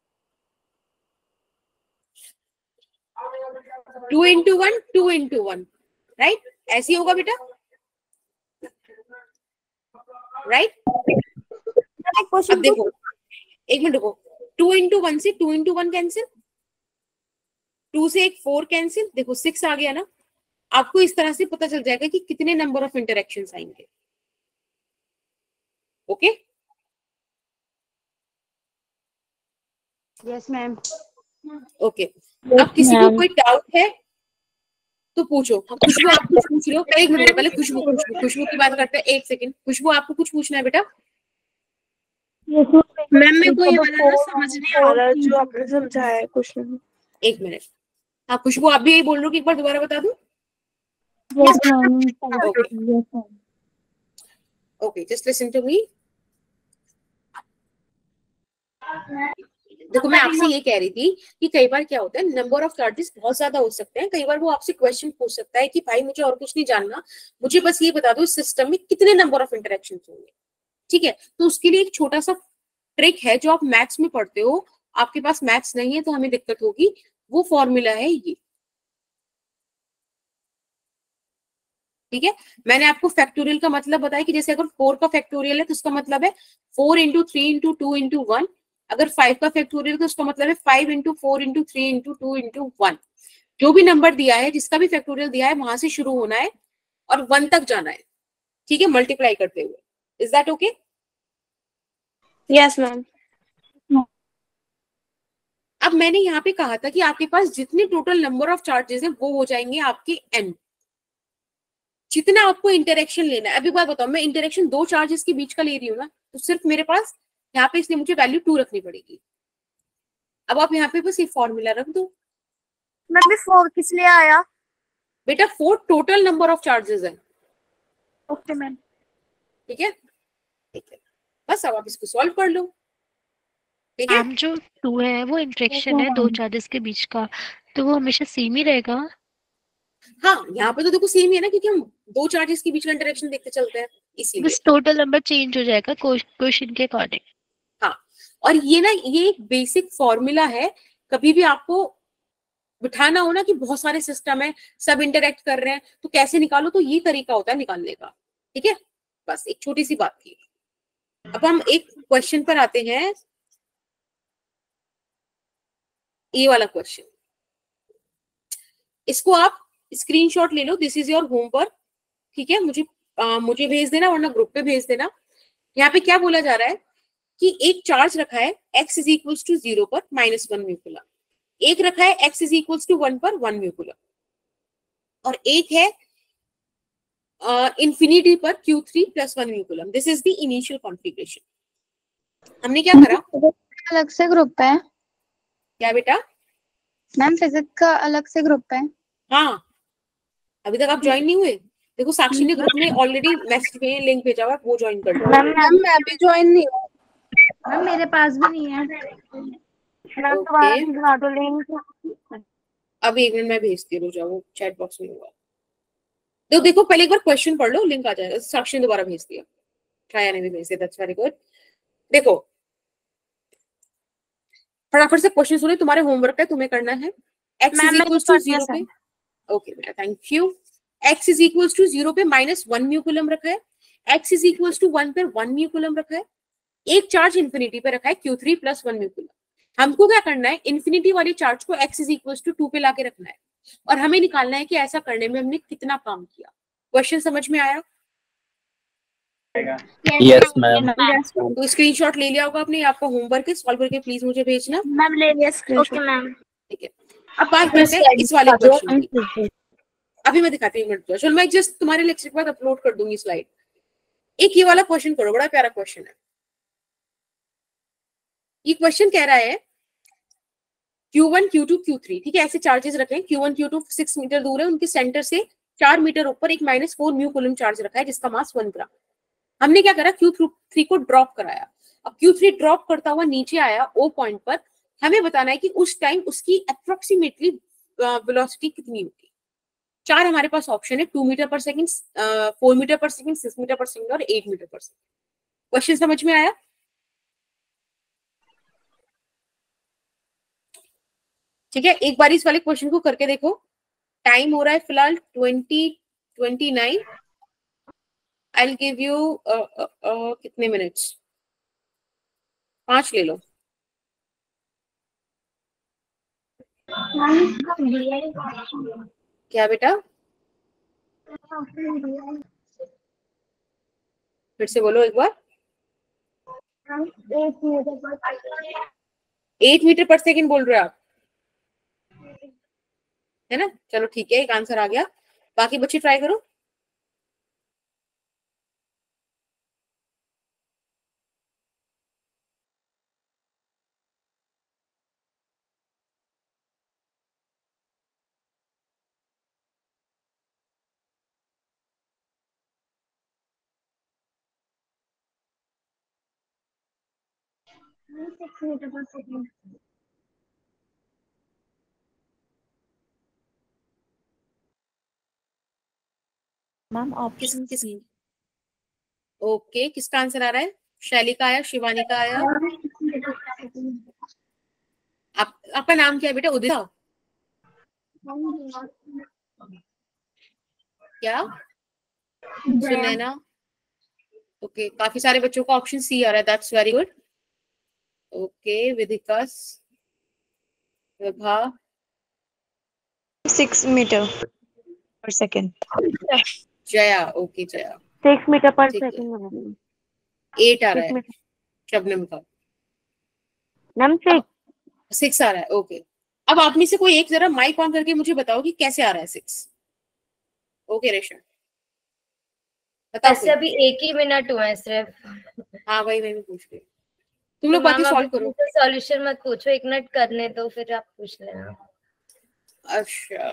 two into one, two into one, right? ऐसी होगा बेटा, राइट? अब देखो एक मिनट रुको, टू इंटू वन से two into one cancel, two से एक फोर कैंसिल, देखो सिक्स आ गया ना। आपको इस तरह से पता चल जाएगा कि कितने नंबर ऑफ इंटरेक्शंस आएंगे। ओके? Yes ma'am. ओके, अब किसी को कोई डाउट है तो पूछो। खुशबू आप कुछ पूछ रहे हो? एक मिनट पहले खुशबू खुशबू खुशबू की बात करते हैं, एक सेकंड। खुशबू आपको कुछ पूछना है बेटा? मैम मेरे को ये वाला ना समझ नहीं आ रहा जो आपने समझाया है क्वेश्चन। एक मिनट, हाँ खुशबू आप भी यही बोल रहे हो कि एक बार दोबारा बता दूं? Okay, just listen to me. देखो मैं आपसे ये कह रही थी कि कई बार क्या होता है, नंबर ऑफ चार्जेस बहुत ज्यादा हो सकते हैं। कई बार वो आपसे क्वेश्चन पूछ सकता है कि भाई मुझे और कुछ नहीं जानना, मुझे बस ये बता दो इस सिस्टम में कितने नंबर ऑफ इंटरेक्शन होंगे। ठीक है, तो उसके लिए एक छोटा सा ट्रिक है जो आप मैथ्स में पढ़ते हो, आपके पास मैथ्स नहीं है तो हमें दिक्कत होगी। वो फॉर्मूला है ये, ठीक है? मैंने आपको फैक्टोरियल का मतलब बताया कि जैसे अगर फोर का फैक्टोरियल है तो उसका मतलब है four into three into two into one. अगर फाइव का फैक्टोरियल तो उसका मतलब है five into four into three into two into one. जो भी नंबर दिया है, जिसका भी फैक्टोरियल दिया है, वहां से शुरू होना है और वन तक जाना है, ठीक है? मल्टीप्लाई करते हुए। Is that okay? Yes ma'am. अब मैंने यहाँ पे कहा था कि आपके पास जितने टोटल नंबर ऑफ चार्जेस हैं वो हो जाएंगे आपके एन, जितना आपको इंटरेक्शन लेना है। अभी बात बताओ, मैं इंटरेक्शन दो चार्जेस के बीच का ले रही हूँ ना, तो सिर्फ मेरे पास यहाँ पे इसलिए मुझे वैल्यू टू रखनी पड़ेगी। अब आप यहाँ पे बस ये फॉर्मूला रख दो, मैम भी फोर किस लिए आया? बेटा four total number of charges है। Okay ma'am. ठीक है ठीक है, बस अब आप इसको सॉल्व कर लो। ठीक है, मैम जो टू है वो इंटरेक्शन है दो चार्जेस के बीच का, तो वो हमेशा सेम ही रहेगा। हाँ यहाँ पे तो देखो सेम ही है ना, क्योंकि हम दो चार्जेस के बीच का इंटरेक्शन देखते चलते हैं इसीलिए। बस टोटल नंबर चेंज हो जाएगा क्वेश्चन के अकॉर्डिंग। हाँ, और ये ना ये एक बेसिक फॉर्मूला है, कभी भी आपको बिठाना हो ना कि बहुत सारे सिस्टम है, सब इंटरेक्ट कर रहे हैं, तो कैसे निकालो, तो ये तरीका होता है निकालने का। ठीक है, बस एक छोटी सी बात थी। अब हम एक क्वेश्चन पर आते हैं, ये वाला क्वेश्चन। इसको आप स्क्रीनशॉट ले लो, दिस इज योर होमवर्क। ठीक है, मुझे आ, मुझे भेज देना, वरना ग्रुप पे भेज देना। यहाँ पे क्या बोला जा रहा है कि एक चार्ज रखा है x is equal to zero पर माइनस वन म्यू कूलम, एक रखा है x is equal to one पर वन म्यू कूलम, और एक है इंफिनिटी uh, पर Q three plus one mu coulomb. This is the initial configuration. हमने क्या करा, अलग से ग्रुप है क्या बेटा? मैम, फिजिक्स का अलग से ग्रुप है। हाँ, अभी तक आप ज्वाइन नहीं हुए? देखो साक्षी ने ग्रुप में ऑलरेडी मैसेज में लिंक भेजा हुआ है, वो ज्वाइन कर लो। मैम मैम मैं भी ज्वाइन नहीं हूँ मैम मेरे पास भी नहीं है। मैम दोबारा भिजवा दो लिंक। अब एक मिनट में भेजती हूँ, जाओ चैट बॉक्स में होगा। तो देखो पहले एक बार क्वेश्चन पढ़ लो, लिंक आ जाएगा। साक्षी ने दोबारा भेज दिया, छाया ने भी भेज दिया, दैट्स वेरी गुड। देखो फटाफट से क्वेश्चन सुनो, तुम्हारे होमवर्क है, तुम्हें करना है। x is equal to zero पे, ओके बेटा thank you. x is equal to zero पे माइनस वन म्यू कूलम रखा है, x is equal to one पे वन म्यू कूलम रखा है, एक चार्ज इंफिनिटी पे रखा है Q three plus one mu coulomb. हमको क्या करना है, इंफिनिटी वाले चार्ज को x is equal to two पे लाके रखना है, और हमें निकालना है कि ऐसा करने में हमने कितना काम किया। क्वेश्चन समझ में आया? Yes ma'am. तो स्क्रीनशॉट ले लिया होगा आपने, आपका होमवर्क है, सॉल्व करके प्लीज मुझे भेजना। मैम ले लिया स्क्रीनशॉट। Okay ma'am. ठीक है, अब बात करते हैं इस वाले क्वेश्चन की। अभी मैं दिखाती हूँ, मिनट चलो, मैं जस्ट तुम्हारे लेक्चर के बाद अपलोड कर दूंगी स्लाइड। एक ये वाला क्वेश्चन करो, बड़ा प्यारा क्वेश्चन है। ये क्वेश्चन कह रहा है Q one, Q two, Q three, ठीक है, ऐसे चार्जेस रखे हैं। Q one, Q two six meter दूर है, उनके सेंटर से चार मीटर ऊपर एक minus four mu coulomb charge रखा है जिसका मास वन ग्राम। हमने क्या करा, Q थ्री को ड्रॉप कराया। अब Q थ्री ड्रॉप करता हुआ नीचे आया O पॉइंट पर। हमें बताना है कि उस टाइम उसकी अप्रोक्सीमेटली वेलोसिटी कितनी होगी। चार हमारे पास ऑप्शन है, two meter per second, four meter per second, six meter per second और eight meter per second. Question समझ में आया? ठीक है, एक बार इस वाले क्वेश्चन को करके देखो। टाइम हो रहा है फिलहाल twenty twenty nine. I will give you कितने मिनट्स, पांच ले लो। क्या बेटा, फिर से बोलो एक बार। एट मीटर पर सेकंड बोल रहे हो आप, है ना? चलो ठीक है, एक आंसर आ गया। बाकी बच्चे ट्राई करो। मैम किस ऑप्शन किस ओके, किसका आंसर आ रहा है? शैली का आया, शिवानी का आया। आप, आपका नाम क्या है बेटा? उदिता क्या? सुनैना। ओके, काफी सारे बच्चों का ऑप्शन सी आ रहा है, that's very good. Okay, Vidhika, Vibha, six meter per second. Jaya. Okay Jaya, six meter per ठीक है। सेकंड। एट आ रहा है शबनम का। मैम सिक्स सिक्स आ रहा है, ओके। अब आप में से कोई एक जरा माइक ऑन करके मुझे बताओ कि कैसे आ रहा है सिक्स। ओके रेशम बताओ। ऐसे अभी एक ही मिनट हुआ है सिर्फ। हाँ वही मैं भी पूछ रही हूँ, तुम लोग बाकी सॉल्व करो। सॉल्यूशन मत पूछो, एक मिनट करने दो फिर आप पूछ लेना। अच्छा,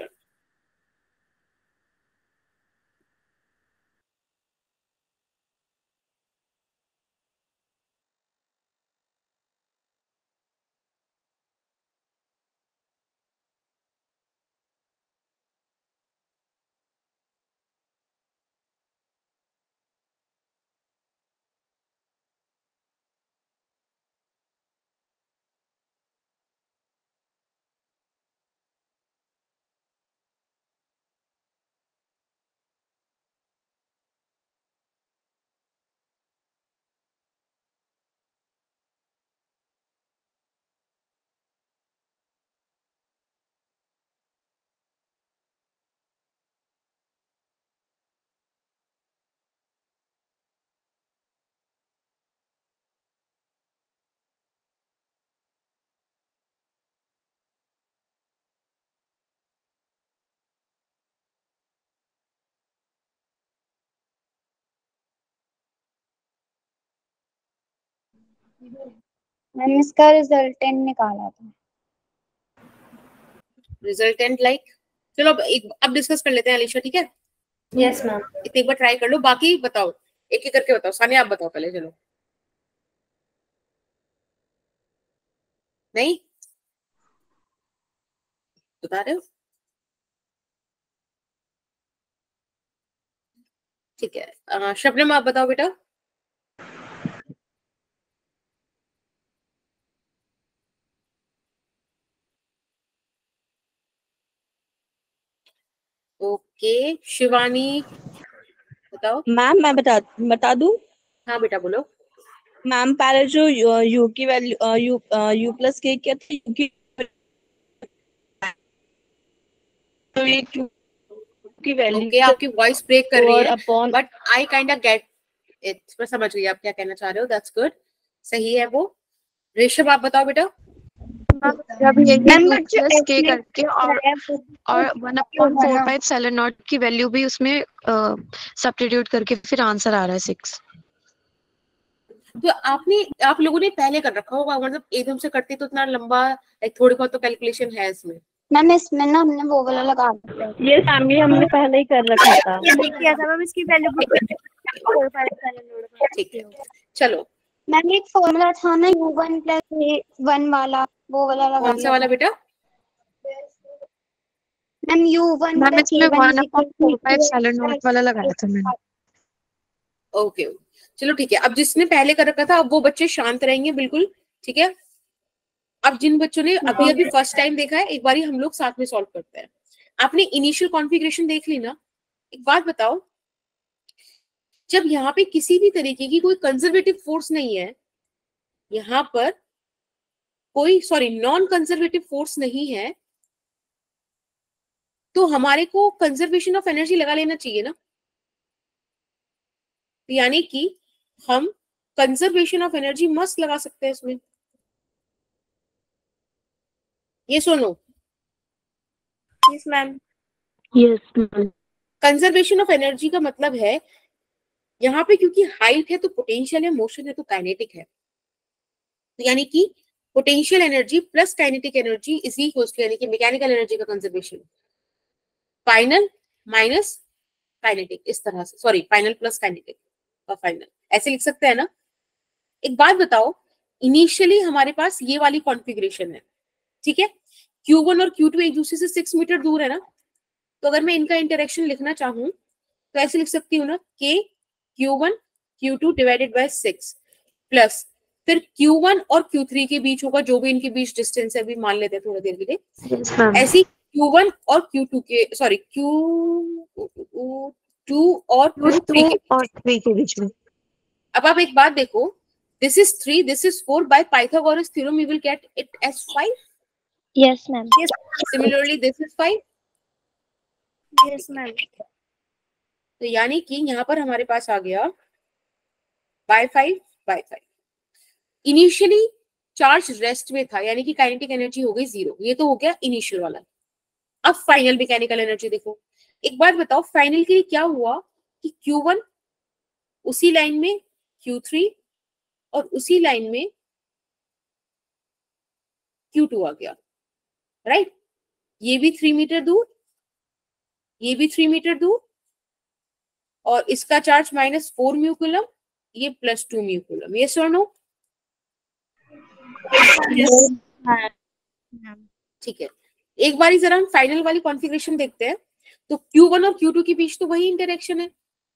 मैंने इसका रिजल्टेंट निकाला था। रिजल्टेंट लाइक, चलो अब एक अब डिस्कस कर लेते हैं अलीशा, ठीक है? Yes ma'am. एक बार ट्राई कर लो, बाकी बताओ, एक एक करके बताओ। सानिया आप बताओ पहले, चलो। नहीं बता रहे हो? ठीक है, अ, शबनम आप बताओ बेटा। ओके, शिवानी बताओ। मैम मैं बता बता दूं हाँ बेटा बोलो। मैम, पहले जो यू, यू की value U U plus K क्या थी, यू की तो ये क्यू की वैल्यू ओके, आपकी वॉइस ब्रेक कर रही और है, upon but I kind of get it. मैं समझ गई आप क्या कहना चाह रहे हो, दैट्स गुड, सही है वो। ऋषभ आप बताओ बेटा। जब ये मैम टू बट जो प्लस के एफ ने करके और बताया वो और one upon four five epsilon naught की वैल्यू भी उसमें सब्स्टिट्यूट करके फिर आंसर आ रहा है सिक्स। तो आपने आप लोगों ने पहले कर रखा होगा, मतलब एकदम से करते तो इतना लंबा, लाइक थोड़ी बहुत तो कैलकुलेशन है इसमें। मैम इसमें ना हमने वो वाला लगा दिया है। ये फैमिली हमने पहले ही कर रखा था। ये किया था मैम, इसकी वैल्यू फोर फाइव सेवन। ठीक है, चलो। मैम एक फॉर्मूला था ना यू वन प्लस वन वाला, वो वाला लगा कौन सा वाला बेटा? Ma'am U one ma'am plus इसमें A one one upon four five epsilon naught वाला लगाया था मैंने। ओके चलो ठीक है, अब जिसने पहले कर रखा था अब वो बच्चे शांत रहेंगे बिल्कुल, ठीक है? अब जिन बच्चों ने अभी अभी फर्स्ट टाइम देखा है, एक बारी हम लोग साथ में सॉल्व करते हैं। आपने इनिशियल कॉन्फ़िगरेशन देख ली ना? एक बात बताओ, जब यहाँ पे किसी भी तरीके की कोई कंजर्वेटिव फोर्स नहीं है, यहाँ पर कोई सॉरी नॉन कंजर्वेटिव फोर्स नहीं है, तो हमारे को कंजर्वेशन ऑफ एनर्जी लगा लेना चाहिए ना? यानी कि हम कंजर्वेशन ऑफ एनर्जी मस्त लगा सकते हैं इसमें। ये सुनो, yes ma'am. Yes ma'am. Conservation of energy का मतलब है यहाँ पे क्योंकि हाइट है तो पोटेंशियल है, मोशन है तो काइनेटिक है, तो यानी कि potential energy plus kinetic energy is equal to, यानी कि मैकेनिकल एनर्जी का कंजर्वेशन फाइनल माइनस काइनेटिक, इस तरह से, सॉरी फाइनल प्लस काइनेटिक का फाइनल, ऐसे लिख सकते हैं ना? एक बात बताओ, इनिशियली हमारे पास ये वाली कॉन्फ़िगरेशन है, ठीक है? क्यू वन और क्यू टू एक दूसरे से सिक्स मीटर दूर है ना, तो अगर मैं इनका इंटरेक्शन लिखना चाहूं तो ऐसे लिख सकती हूँ ना, के Q one Q two divided by six plus फिर क्यू वन और क्यू थ्री के बीच होगा जो भी इनके बीच डिस्टेंस है, अभी मान लेते हैं थोड़ी देर के लिए, यस मैम। ऐसी क्यू वन और क्यू टू के सॉरी क्यू टू और क्यू थ्री के और थ्री के बीच में। अब आप एक बात देखो, this is three, this is four, by Pythagoras theorem we will get it as five. Yes ma'am. Similarly this is five. Yes ma'am. तो यानी कि यहाँ पर हमारे पास आ गया by five by five. Initially charge rest में था, यानी कि काइनेटिक एनर्जी हो गई जीरो, ये तो हो गया इनिशियल वाला। अब फाइनल मैकेनिकल एनर्जी देखो, एक बात बताओ, फाइनल के लिए क्या हुआ कि क्यू वन उसी लाइन में क्यू थ्री और उसी लाइन में क्यू टू आ गया, राइट? ये भी थ्री मीटर दूर, ये भी थ्री मीटर दूर, और इसका charge minus four mu coulomb, ये plus two mu coulomb. Yes और नो? ठीक है, एक बार जरा हम फाइनल वाली कॉन्फ़िगरेशन देखते हैं। तो क्यू वन और क्यू टू के बीच तो वही इंटरेक्शन है,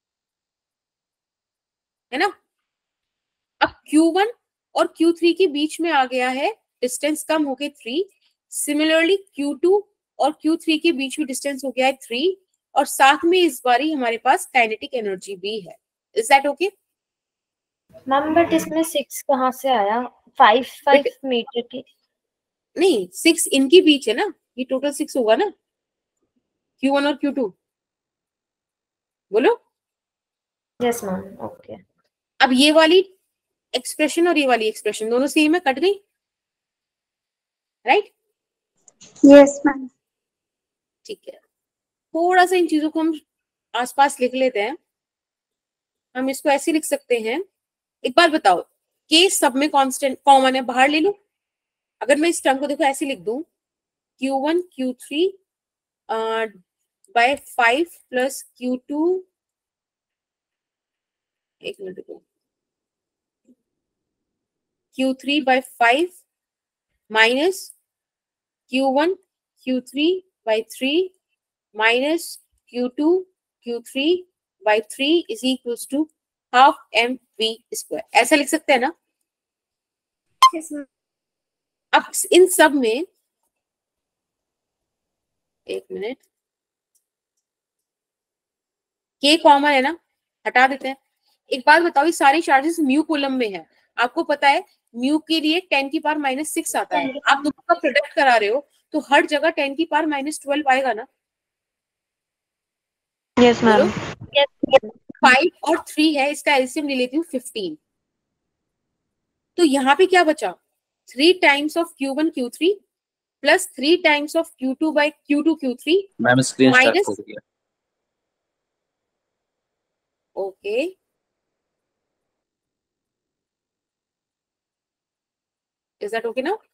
है ना? अब क्यू वन और क्यू थ्री के बीच में आ गया है डिस्टेंस कम हो गए थ्री। सिमिलरली क्यू टू और क्यू थ्री के बीच में डिस्टेंस हो गया है थ्री, और साथ में इस बारी हमारे पास काइनेटिक एनर्जी भी है। Is that okay? Ma'am but इसमें सिक्स कहाँ से आया? फाइव फाइव मीटर की नहीं, सिक्स इनके बीच है ना, ये टोटल सिक्स होगा ना, क्यू वन और क्यू टू। बोलो। Yes ma'am, okay. अब ये वाली एक्सप्रेशन और ये वाली एक्सप्रेशन दोनों सेम है, कट गई, राइट? Yes ma'am. ठीक है, थोड़ा सा इन चीजों को हम आसपास लिख लेते हैं। हम इसको ऐसे लिख सकते हैं, एक बार बताओ, के सब में कांस्टेंट कॉमन है, बाहर ले लो। अगर मैं इस टर्म को देखो ऐसे लिख दूं, Q one Q three by five plus Q two, एक मिनट देखो, Q three by five minus Q one Q three by three minus Q two Q three by three is equals to half M V square. ऐसा लिख सकते हैं ना? अब इन सब में एक मिनट, के कॉमन है ना, हटा देते हैं। एक बात बताओ, ये सारे चार्जेस म्यू कॉलम में है, आपको पता है म्यू के लिए टेन की पावर माइनस सिक्स आता है। आप दोनों का प्रोडक्ट करा रहे हो तो हर जगह टेन की पावर माइनस ट्वेल्व आएगा ना? Yes ma'am. फाइव और थ्री है, इसका एलसीएम ले लेती हूँ फिफ्टीन। तो यहाँ पे क्या बचा? Three times of Q one Q three plus three times of Q two by Q two Q three ma'am screen start minus, हो गया। Okay, is that okay now?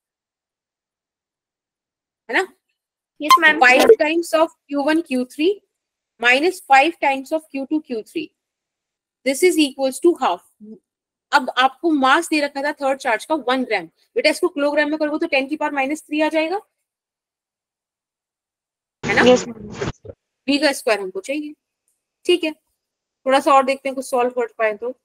है ना? Yes ma'am. Five times of Q one Q three minus five times of Q two Q three, this is equals to half. अब आपको मास दे रखा था थर्ड चार्ज का वन ग्राम, बेटा इसको किलोग्राम में करोगे तो टेन की पावर माइनस थ्री आ जाएगा, है ना? यस वी का स्क्वायर हमको चाहिए। ठीक है, थोड़ा सा और देखते हैं कुछ सॉल्व कर पाए तो।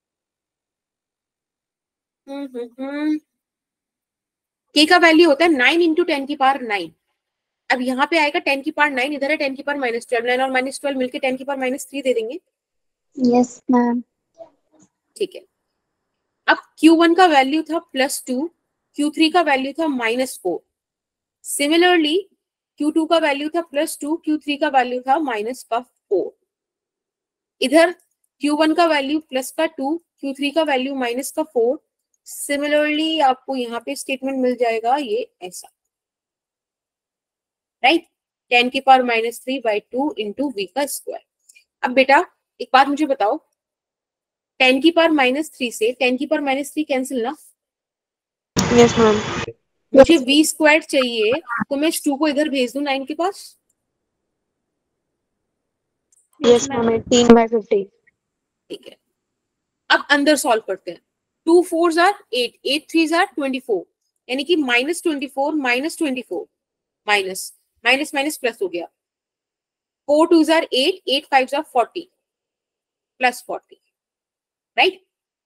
हम्म हम्म हम्म के का वैल्यू होता है नाइन इंटू टेन की पावर नाइन। अब यहाँ पे आएगा टेन की पावर नाइन, इधर है टेन की पावर माइनस ट्वेल्व, नाइन और माइनस ट्वेल्व मिलकर टेन की पावर माइनस थ्री दे देंगे। Yes ma'am. ठीक है, अब क्यू वन का वैल्यू था प्लस टू, क्यू थ्री का वैल्यू था minus four. Similarly Q two का वैल्यू था प्लस टू, क्यू थ्री का वैल्यू था माइनस का फोर। इधर क्यू वन का वैल्यू प्लस का टू, क्यू थ्री का वैल्यू माइनस का फोर। सिमिलरली आपको यहाँ पे स्टेटमेंट मिल जाएगा ये ऐसा, राइट? टेन की power minus three by two into V का स्क्वायर। अब बेटा एक बात मुझे बताओ, टेन की पावर माइनस थ्री से टेन की पावर माइनस थ्री कैंसिल ना? Yes ma'am. मुझे वी स्क्वायर चाहिए, तो मैं इस टू को इधर भेज दूं नाइन के पास। Yes ma'am, eighteen by fifty. ठीक है, अब अंदर सॉल्व करते हैं। टू फोर जार एट, एट थ्री जार ट्वेंटी फोर, यानी कि minus twenty four minus twenty four minus minus minus plus हो गया। फोर टू जार एट, एट फाइव जार फोर्टी प्लस फोर्टी, राइट?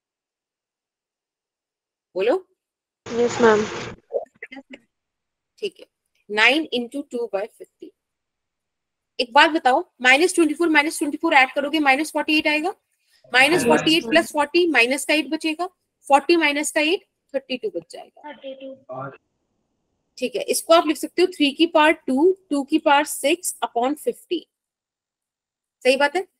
बोलो। Yes ma'am. ठीक है, nine into two by fifty. एक बात बताओ, minus twenty four minus twenty four add करोगे माइनस फोर्टी एट आएगा। Minus forty eight plus forty, minus का एट बचेगा, फोर्टी माइनस का एट, थर्टी टू बच जाएगा। ठीक है, इसको आप लिख सकते हो थ्री की पावर टू, टू की पावर सिक्स अपॉन फिफ्टी। सही बात है?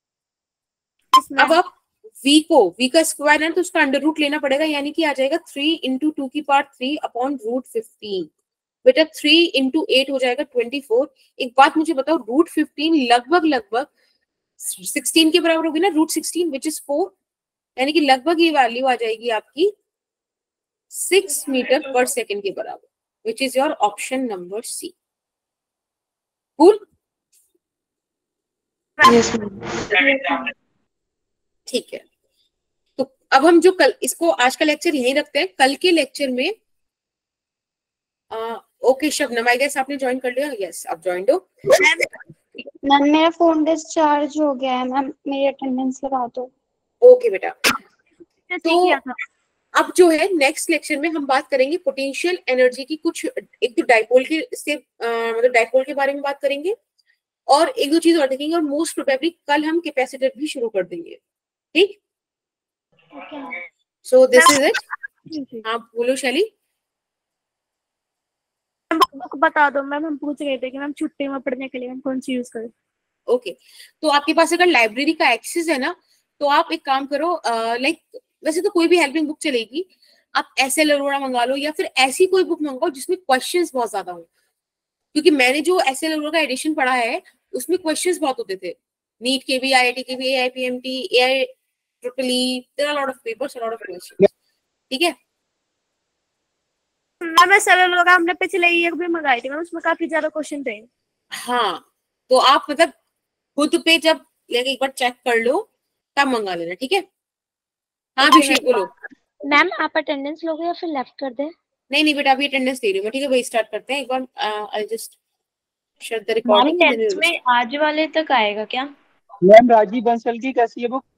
अब आप v को, v का स्क्वायर है तो उसका अंडर रूट लेना पड़ेगा, यानी कि आ जाएगा थ्री इंटू टू की power three upon root fifteen. बेटा थ्री इंटू एट हो जाएगा ट्वेंटी फोर। एक बात मुझे बताओ, रूट फिफ्टीन लगभग लगभग सिक्सटीन के बराबर होगी ना, root sixteen which is four, यानी कि लगभग ये वैल्यू आ जाएगी आपकी सिक्स मीटर पर सेकेंड के बराबर, which is your option number C. Cool? Yes ma'am. ठीक है, तो अब हम जो कल इसको आज का लेक्चर यहीं रखते हैं। कल के लेक्चर में ओके शबनम, आई गेस आपने ज्वाइन कर लिया। यस, आप ज्वाइन हो। मैम मेरा फोन डिस्चार्ज हो गया है मैम, मेरी अटेंडेंस लगा दो। ओके बेटा, तो अब जो है नेक्स्ट लेक्चर में हम बात करेंगे पोटेंशियल एनर्जी की। कुछ एक तो डाइपोल के से मतलब डाइपोल के बारे में बात करेंगे और एक दो चीज और देखेंगे, और मोस्ट प्रोबेबली कल हम कैपेसिटर भी शुरू कर देंगे। ठीक, सो दिस इज इट। आप बोलो शैली। बुक बता दो मैम, हम पूछ रहे थे कि मैम छुट्टी में पढ़ने के लिए हम कौन सी यूज करें। ओके, तो आपके पास अगर लाइब्रेरी का एक्सेस है ना, तो आप एक काम करो, लाइक वैसे तो कोई भी हेल्पिंग बुक चलेगी, आप एस एल अरोड़ा मंगा लो या फिर ऐसी कोई बुक मंगाओ जिसमें क्वेश्चंस बहुत ज्यादा हो, क्योंकि मैंने जो एस एल अरोड़ा का एडिशन पढ़ा है उसमें क्वेश्चंस बहुत होते थे। नीट के भी, आई आई टी के भी, A I P M T, A I triple E, there are lot of papers, lot of questions. ठीक है मैम एस एल अरोड़ा हमने पिछले ईयर भी मंगाई थी मैम, उसमें काफी ज्यादा क्वेश्चन थे। हाँ, तो आप मतलब खुद पे जब लेके एक बार चेक कर लो तब मंगा लेना। ठीक है, हाँ अभिषेक बोलो। मैम आप अटेंडेंस लोगे या फिर लेफ्ट कर दें? नहीं नहीं बेटा, अभी अटेंडेंस दे रही हूँ मैं। ठीक है, वही स्टार्ट करते हैं एक बार। I just shut the recording. में आज वाले तक आएगा क्या? मैम राजीव बंसल की कैसी है बुक?